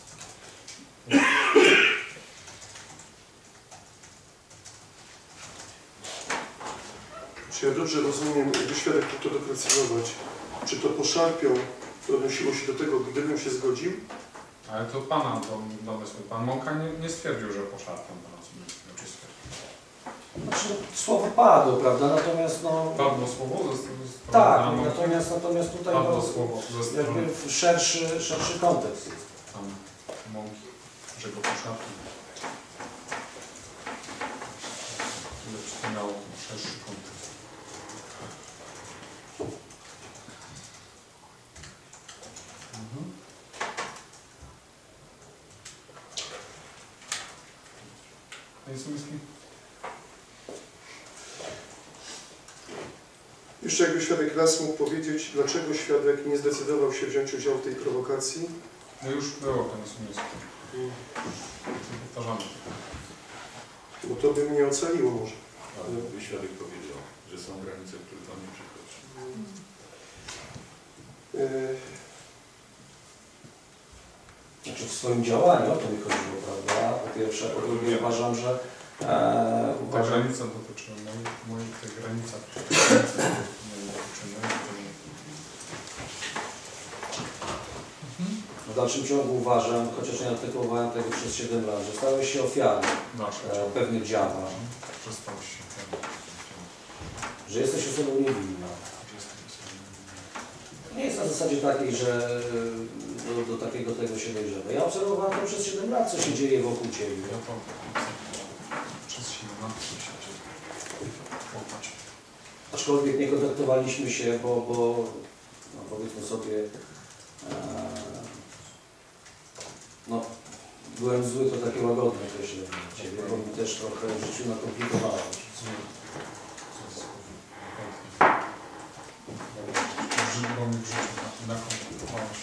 Czy ja dobrze rozumiem, jakby świadek mógł to doprecyzować, czy to poszarpią odnosiło się do tego, gdybym się zgodził? Ale to Pana domysł. Pan Mąka nie, nie stwierdził, że poszarpią Pana sumienie. Czy stwierdził? Znaczy, słowo padło, prawda, natomiast no... Padło słowo ze strony Tak, Pana Mąki? natomiast, natomiast tutaj Padło no, słowo ze strony jakby szerszy, szerszy kontekst jest. tam Mąki, że go poszarpią. Czy to miało szerszy kontekst? Mhm. Panie Sumiński? Jeszcze jakby świadek raz mógł powiedzieć, dlaczego świadek nie zdecydował się wziąć udziału w tej prowokacji? No już było, Panie Sumiński. Nie powtarzamy. Bo to by mnie ocaliło może. Ale by świadek powiedział, że są granice, które Pan nie przekroczy. Yy, Znaczy w swoim działaniu o to mi chodziło, prawda? Po pierwsze, po drugie uważam, że e, Ta uważam, granica dotyczy moich, moich tych granica, granicy nie dotyczy moich. No dalszym ciągu uważam, chociaż nie artykułowałem tego przez siedem lat, że stałeś się ofiarą Dlaczego? e, pewnych działań, Przestał się ten. że jesteś osobą niewinną. Nie jest na zasadzie takiej, że do, do takiego tego się dojrzewa. Ja obserwowałem to przez siedem lat, co się dzieje wokół Ciebie. Ja to przez siedem lat co się dzieje. Popatrz. Aczkolwiek nie kontaktowaliśmy się, bo, bo no powiedzmy sobie, e, no, byłem zły, to takie łagodne określenie dla Ciebie, bo mi też trochę w życiu nakomplikowałeś. Bo mi w życiu nakomplikowałeś.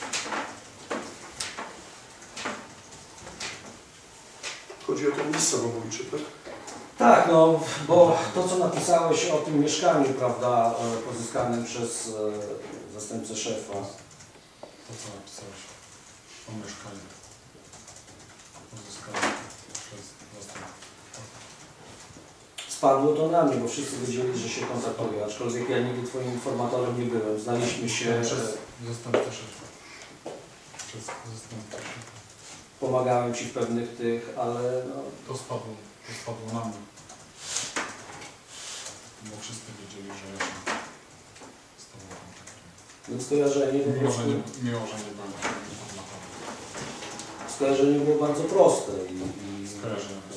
Chodzi o to miejsce samobójcze, tak? Tak, no, bo to, co napisałeś o tym mieszkaniu, prawda, e, pozyskanym przez e, zastępcę szefa. To co napisałeś o mieszkaniu pozyskanym przez zastępcę. Spadło to na mnie, bo wszyscy wiedzieli, że się kontaktuję, aczkolwiek ja nigdy Twoim informatorem nie byłem. Znaliśmy się, Przez e, zastępcę szefa. Przez zastępcę szefa. pomagałem Ci w pewnych tych, ale no, To spadło, to spadło na mnie. Bo wszyscy wiedzieli, że ja się z Tobą kontaktuję. więc skojarzenie po Mimo, prostu, że nie, mimo, że nie byłem informatorem. skojarzenie było bardzo proste i, i Skojarzenie było.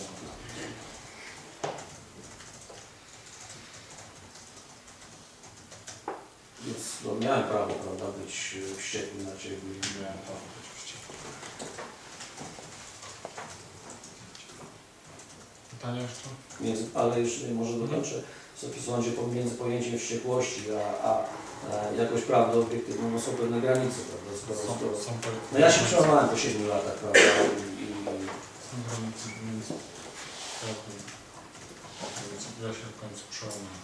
więc no, miałem prawo, prawda, być e, wściekły na Ciebie. Miałem prawo być wściekły. Pytanie jeszcze? Między, ale już nie, może dokończę. Wysoki Sądzie, pomiędzy pojęciem wściekłości a, a, a jakąś prawdę obiektywną no, są pewne granice, prawda? Skoro, Są, skoro, są, no ja się przełamałem po siedmiu latach, prawda? I, i, są granice między prawdą. Ja się w końcu przełamałem.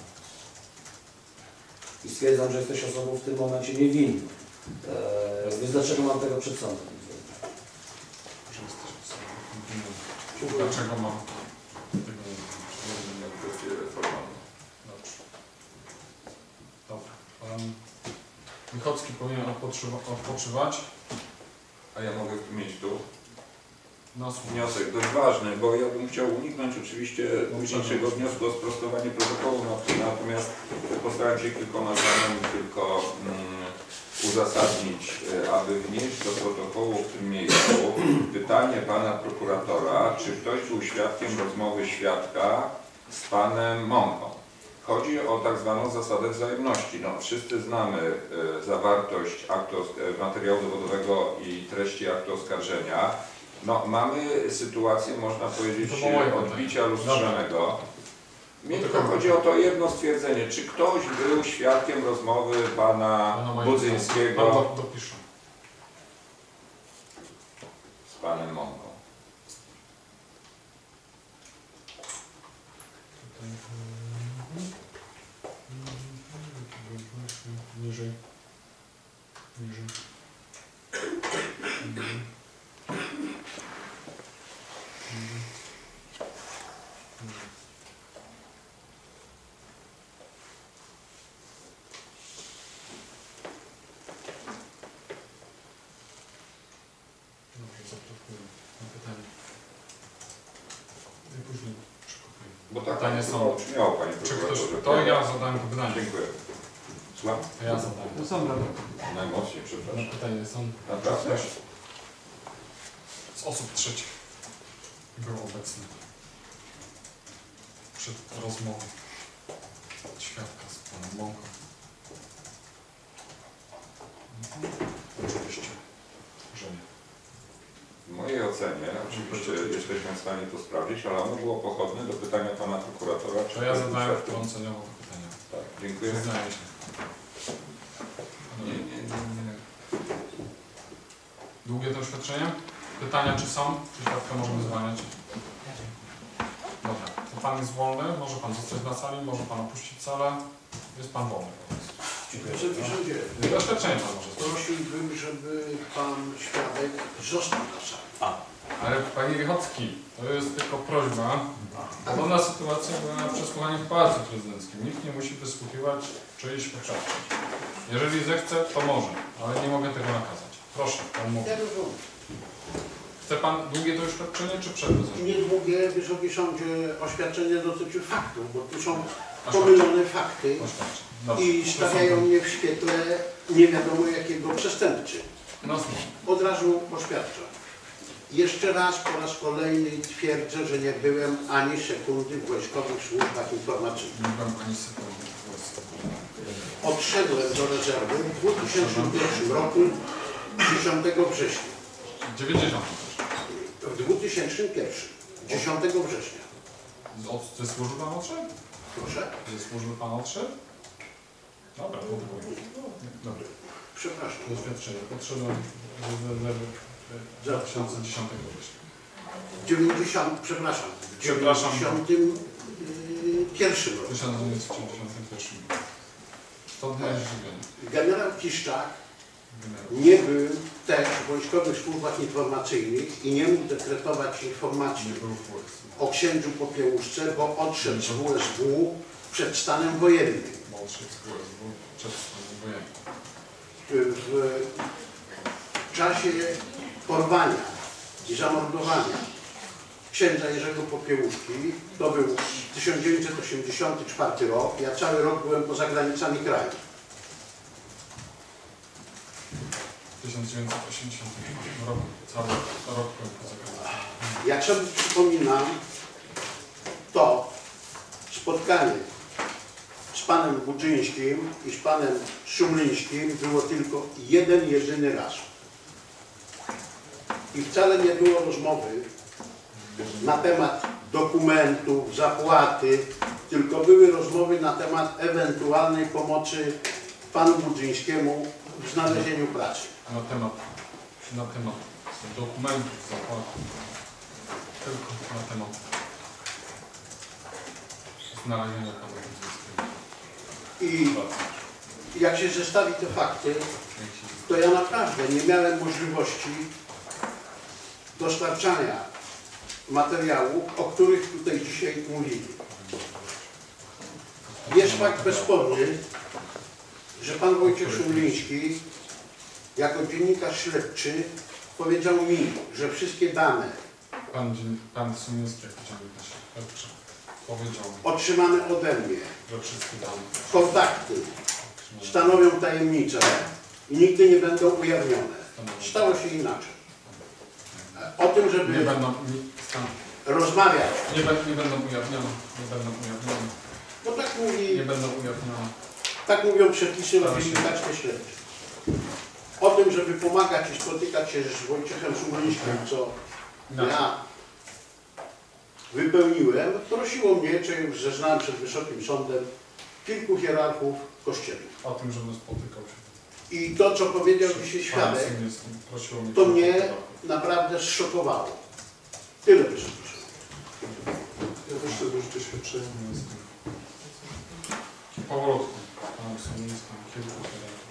I stwierdzam, że jesteś osobą w tym momencie niewinną. E, więc dlaczego mam tego przed sądem? Że jesteś osobą winną. Dlaczego mam tego nie zrobić? Kwestie formalne. Dobrze. Dobra. Pan Michocki powinien odpoczywa- odpoczywać. A ja mogę mieć tu Na słuch. wniosek dość ważny, bo ja bym chciał uniknąć oczywiście późniejszego wniosku o sprostowanie protokołu, natomiast postaram się kilkoma zdaniami tylko mm, uzasadnić, aby wnieść do protokołu w tym miejscu pytanie pana prokuratora, czy ktoś był świadkiem rozmowy świadka z panem Mąką. Chodzi o tak zwaną zasadę wzajemności. No, wszyscy znamy e, zawartość aktu, e, materiału dowodowego i treści aktu oskarżenia. No, mamy sytuację, można powiedzieć, To było moje odbicia lustrzanego. Mnie To tylko tylko- chodzi o to jedno stwierdzenie. Czy ktoś był świadkiem rozmowy pana Pana moim Budzyńskiego Pan do, dopisze. z panem Mąką? Niżej. Niżej. Niżej. Dobrze, zaproponuję na pytanie. I później przekopiuję. Bo tak Pytanie są. brzmiało, panie Czy ktoś, prokuratorze. to ja zadałem to pytanie. Dziękuję. Słucham? To ja zadałem. To sąd robi. Najmocniej, Na przepraszam. pytanie są, czy Naprawdę? ktoś z osób trzecich był obecny przed rozmową świadka z panem Mąką. Mhm. Oczywiście, że nie. W mojej ocenie, oczywiście jesteśmy w stanie to sprawdzić, ale ono było pochodne do pytania pana prokuratora. czy To ja ktoś był zadałem świadkiem. wtrąceniowo to pytanie. Tak, dziękuję. Przyznaję się. Nie, nie, nie, nie. Długie to oświadczenie? Pytania czy są? Czy świadka możemy zwalniać? Dobra, to pan jest wolny, może pan zostać na sali, może pan opuścić salę. Jest pan wolny po prostu. Wysoki Sądzie, I oświadczenie pan może zrobić. prosiłbym, żeby pan świadek został na sali. Ale panie Wichocki, to jest tylko prośba. Podobna sytuacja była na przesłuchaniu w Pałacu Prezydenckim. Nikt nie musi wysłuchiwać czyichś oświadczeń. Jeżeli zechce, to może, ale nie mogę tego nakazać. Proszę, pan mówi. Ja rozumiem. Chce pan długie to oświadczenie, czy przerwę? Niedługie, Wysoki Sądzie, oświadczenie dotyczy faktów, bo tu są pomylone fakty Dobrze. i stawiają mnie w świetle nie wiadomo jakiego przestępcy. No, Od razu oświadczam. Jeszcze raz, po raz kolejny twierdzę, że nie byłem ani sekundy w wojskowych służbach informacyjnych. nie byłem ani sekundy w wojsku. Odszedłem do rezerwy w dwa tysiące pierwszym roku, dziesiątego września. dziewięćdziesiąt. W dwa tysiące pierwszym, dziesiątego września. Od, ze służby pan odszedł? Proszę? Ze służby pan odszedł? Dobra, podwójnie. Dobra. Przepraszam. Doświadczenie. Podszedłem w dwa tysiące dziesiątego września. dziewięćdziesiąt, przepraszam. W Przepraszam. dziewięćdziesiątym pierwszym roku. tysiąc dziewięćset dziewięćdziesiątym pierwszym. Stąd moje zdziwienie. Generał Kiszczak Generał. nie był też w wojskowych służbach informacyjnych i nie mógł dekretować informacji Nie był w wojsku. o księdzu Popiełuszce, bo odszedł z W S W przed stanem wojennym. Bo odszedł z W S W przed stanem wojennym. W czasie porwania i zamordowania księdza Jerzego Popiełuszki, to był tysiąc dziewięćset osiemdziesiąty czwarty rok, ja cały rok byłem poza granicami kraju. tysiąc dziewięćset osiemdziesiątym roku. Cały rok byłem poza granicą. Jak sobie przypominam, to spotkanie z panem Budzyńskim i z panem Szumlińskim było tylko jeden, jedyny raz. I wcale nie było rozmowy na temat dokumentów, zapłaty, tylko były rozmowy na temat ewentualnej pomocy panu Budzyńskiemu w znalezieniu pracy. Na temat, na temat dokumentów, zapłaty. Tylko na temat znalezienia pana Budzyńskiego. I jak się zestawi te fakty, to ja naprawdę nie miałem możliwości dostarczania materiałów, o których tutaj dzisiaj mówili. Jest fakt bezsporny, że pan Wojciech Szumliński jako dziennikarz śledczy powiedział mi, że wszystkie dane Pan, pan Sumiński, jak dziennikarz śledczy, powiedział mi, otrzymane ode mnie, że wszystkie dane kontakty stanowią tajemnicę i nigdy nie będą ujawnione. Stało się inaczej. O tym, nie żeby będą, nie, stan, rozmawiać, nie, be, nie będą ujawnione, nie będą ujawnione, no tak mówi, nie będą ujawnione. tak mówią przepisy o dziennikarstwie śledczym. O tym, żeby pomagać i spotykać się z Wojciechem Szumlińskim, co ja wypełniłem, prosiło mnie, czy już zeznałem przed Wysokim Sądem, kilku hierarchów kościelnych. O tym, żebym spotykał się. I to, co powiedział dzisiaj świadek, Pan Sumiński prosiło mnie, to żeby mnie spotykał. naprawdę zszokowało. Tyle Wysoki Sąd. Ja też chcę złożyć oświadczenie. Powolutku. Pan Sumiński, kilku hierarchów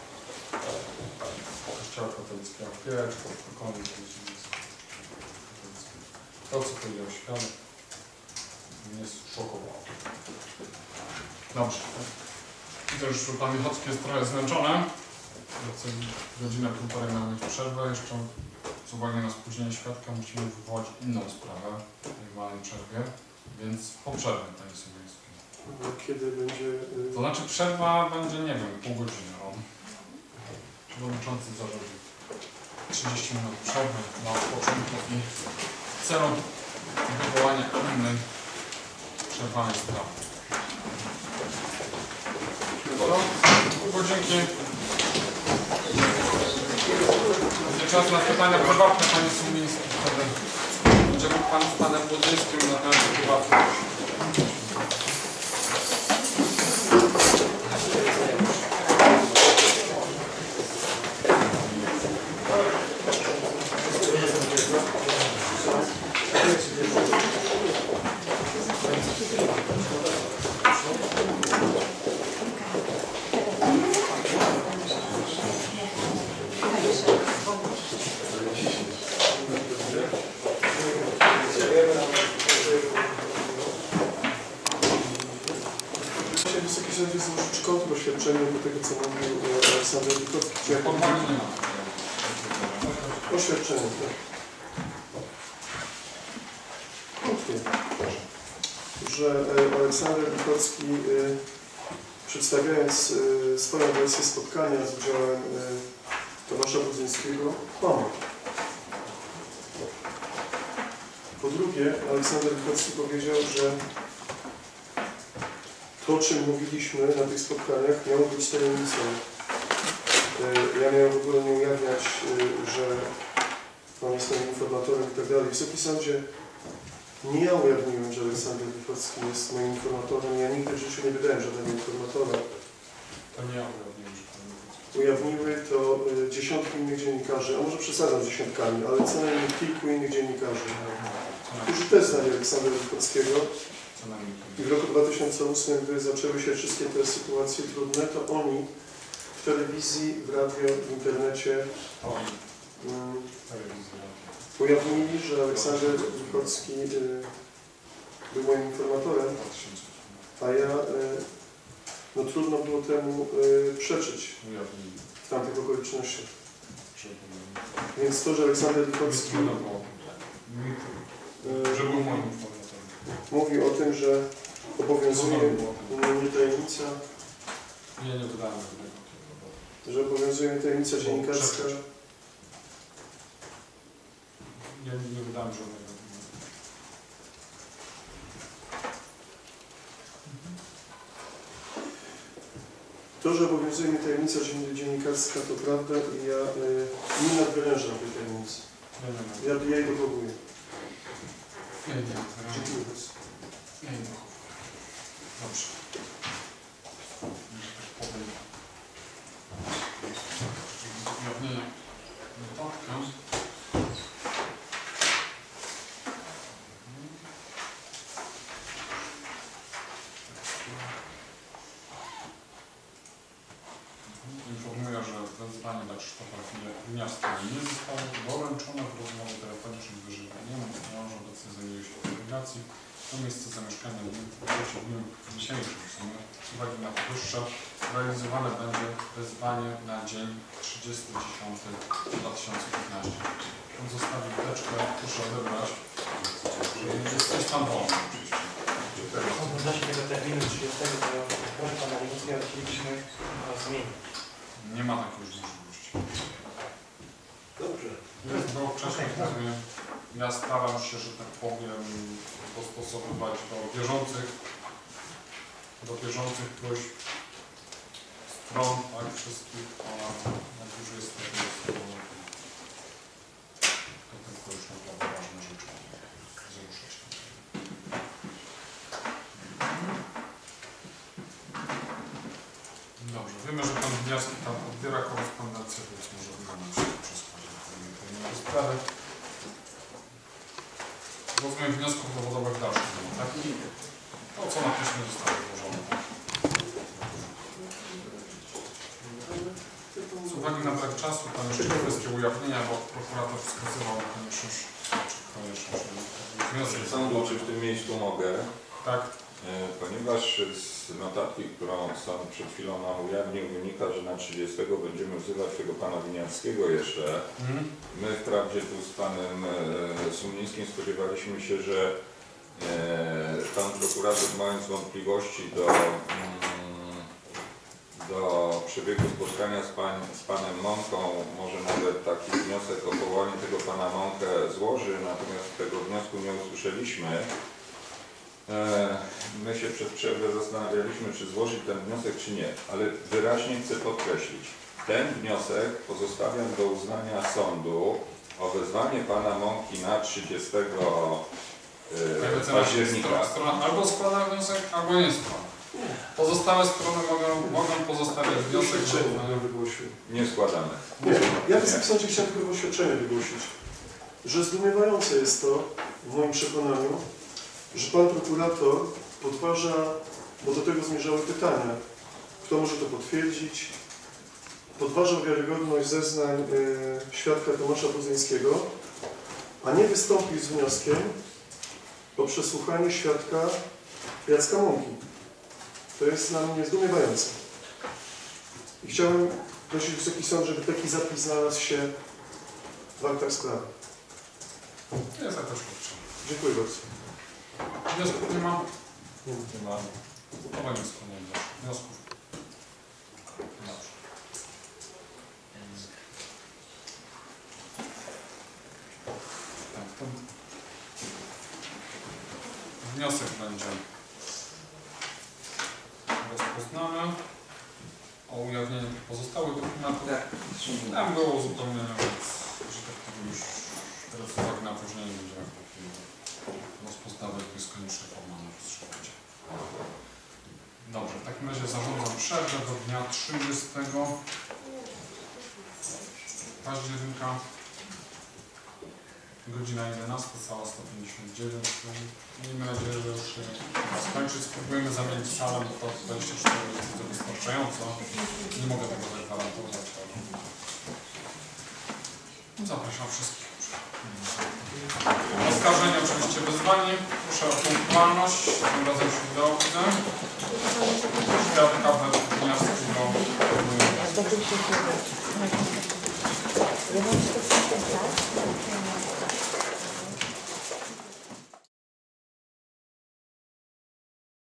Kościoła katolickiego, hierarchów pokoju katolickiego. To, co powiedział świadek, mnie zszokowało. Dobrze. Widzę, że już pan Michocki jest trochę zmęczony. Chcę godzinę, półtorej mamy przerwę. Jeszcze z uwagi na spóźnienie świadka musimy wywołać inną sprawę w tej małej przerwie, więc po przerwie, panie Sowiński. Kiedy będzie... To znaczy przerwa będzie, nie wiem, pół godziny. O. Przewodniczący zarządził trzydzieści minut przerwy na odpoczynku i w celu wywołania innej przerwanej sprawy. Dobra, pół godzinki. Będzie czas na pytania prywatne, panie Sumiński. Wtedy będzie mógł pan z panem Budzyńskim na temat prywatny. Wysoki Sądzie złożyć kontrzaświadczenie do tego, co mówił Aleksander Wikowski. Czy jak Formalnie nie ma. Oświadczenie, tak. Krótkie. Że e, Aleksander Lichocki, e, przedstawiając e, swoją wersję spotkania z udziałem e, Tomasza Budzyńskiego, kłamał. Po drugie, Aleksander Lichocki powiedział, że to, o czym mówiliśmy na tych spotkaniach, miało być tajemnicą. Ja miałem w ogóle nie ujawniać, że pan jest moim informatorem i tak dalej. Wysoki Sądzie, nie ja ujawniłem, że Aleksander Lichocki jest moim informatorem. Ja nigdy w życiu nie wydałem żadnego informatora. To nie ja ujawniłem, że pan Lichocki. Ujawniły to dziesiątki innych dziennikarzy, a może przesadzam z dziesiątkami, ale co najmniej kilku innych dziennikarzy, którzy też znali Aleksandra Lichockiego. I w roku dwa tysiące ósmym, gdy zaczęły się wszystkie te sytuacje trudne, to oni w telewizji, w radio, w internecie um, ujawnili, że Aleksander Lichocki y, był moim informatorem, a ja, y, no trudno było temu y, przeczyć w tamtych okolicznościach. Więc to, że Aleksander Lichocki y, że był moim informatorem. Mówił o tym, że obowiązuje mnie tajemnica, Nie, nie wydałem żadnego. że obowiązuje mnie tajemnica dziennikarska. Nie, nie wydałem żadnego. To, że obowiązuje mnie tajemnica dziennikarska, to prawda i ja y, nie nadwyrężam tej tajemnicy. Nie, nie, nie. Ja jej dochowuję. Nie, nie, nie. Dziękuję bardzo. Nie, nie. Dobrze. Że tak powiem. Ujawnienie notatkę. Informuję, że wezwanie dla Krzysztofa Winiarskiego nie zostało doręczone w rozmowie telefonicznej z wyżywaniem. Wiążą decyzję jeśli delegacji to miejsce zamieszkania w dniem dzisiejszym. Z uwagi na powyższe realizowane będzie wezwanie na dzień trzydziesty dziesiąty dwa tysiące piętnastego. On zostawi teczkę, proszę odebrać. Jest pan wolny. W odnośnie tego terminu trzydziestego, to proszę pana Lichockiego chcielibyśmy zmienić. Nie ma takiej już możliwości. Dobrze. Jest to wcześniej, ja staram się, że tak powiem, dostosowywać do bieżących, do bieżących próśb stron, tak, wszystkich, a jak już jest to, jest to, to tylko już naprawdę ważne rzeczy zruszyć. Dobrze, wiemy, że pan Winiarski tam odbiera korespondencję, więc może wyglądać przesłać te sprawy. Rozumiem wniosków dowodowych dalszych, tak? To, co na piśmie zostało złożone. Z uwagi na brak czasu, tam jeszcze kwestie ujawnienia, bo prokurator wskazywał na konieczność, czy konieczność, wniosek Sądu, czy w tym miejscu mogę? Tak. Ponieważ z notatki, którą sąd przed chwilą nam ujawnił, wynika, że na trzydziestego będziemy wzywać tego pana Winiarskiego jeszcze. Mhm. My wprawdzie tu z panem e, Sumińskim spodziewaliśmy się, że e, pan prokurator, mając wątpliwości do, mm, do przebiegu spotkania z, pań, z panem Mąką, może nawet taki wniosek o powołanie tego pana Mąkę złoży, natomiast tego wniosku nie usłyszeliśmy. My się przez przerwę zastanawialiśmy, czy złożyć ten wniosek, czy nie, ale wyraźnie chcę podkreślić, ten wniosek pozostawiam do uznania sądu o wezwanie pana Mąki na trzydziestego października. Strona albo składa wniosek, albo nie składa. Pozostałe strony mogą, mogą pozostawiać wniosek, że nie składamy. Nie, ja w tym sądzie chciałem tylko oświadczenie wygłosić, że zdumiewające jest to, w moim przekonaniu, że pan prokurator podważa, bo do tego zmierzały pytania, kto może to potwierdzić, podważa wiarygodność zeznań y, świadka Tomasza Budzyńskiego, a nie wystąpił z wnioskiem o przesłuchanie świadka Jacka Mąki. To jest dla mnie zdumiewające. I chciałem prosić Wysoki Sąd, żeby taki zapis znalazł się w aktach sprawy. Jest jakaś opcja. Dziękuję bardzo. Wniosków nie ma? Nie ma. Nie ma. Chyba nie skłaniam do wniosków. Dobrze. Tak, to wniosek będzie rozpoznany o ujawnienie pozostałych dokumentów. Tak. Tam było uzupełnienie, więc że tak powiem już teraz z uwagi na opóźnienie będziemy w tej chwili rozpoznawać, to jest konieczne formalne rozstrzygnięcie. Dobrze, w takim razie zarządzam przerwę do dnia trzydziestego października. Godzina jedenasta, sala sto pięćdziesiąt dziewięć. Miejmy nadzieję, że już się skończyć. Spróbujemy zamienić salę, bo to dwadzieścia cztery jest to wystarczająco. Nie mogę tego zagwarantować, ale zapraszam wszystkich. Oskarżenie oczywiście wezwanie. Proszę o punktualność. Tym razem się udało, widzę. Świadka Wędrowskiego. Dobrze się dzieje. Ja mam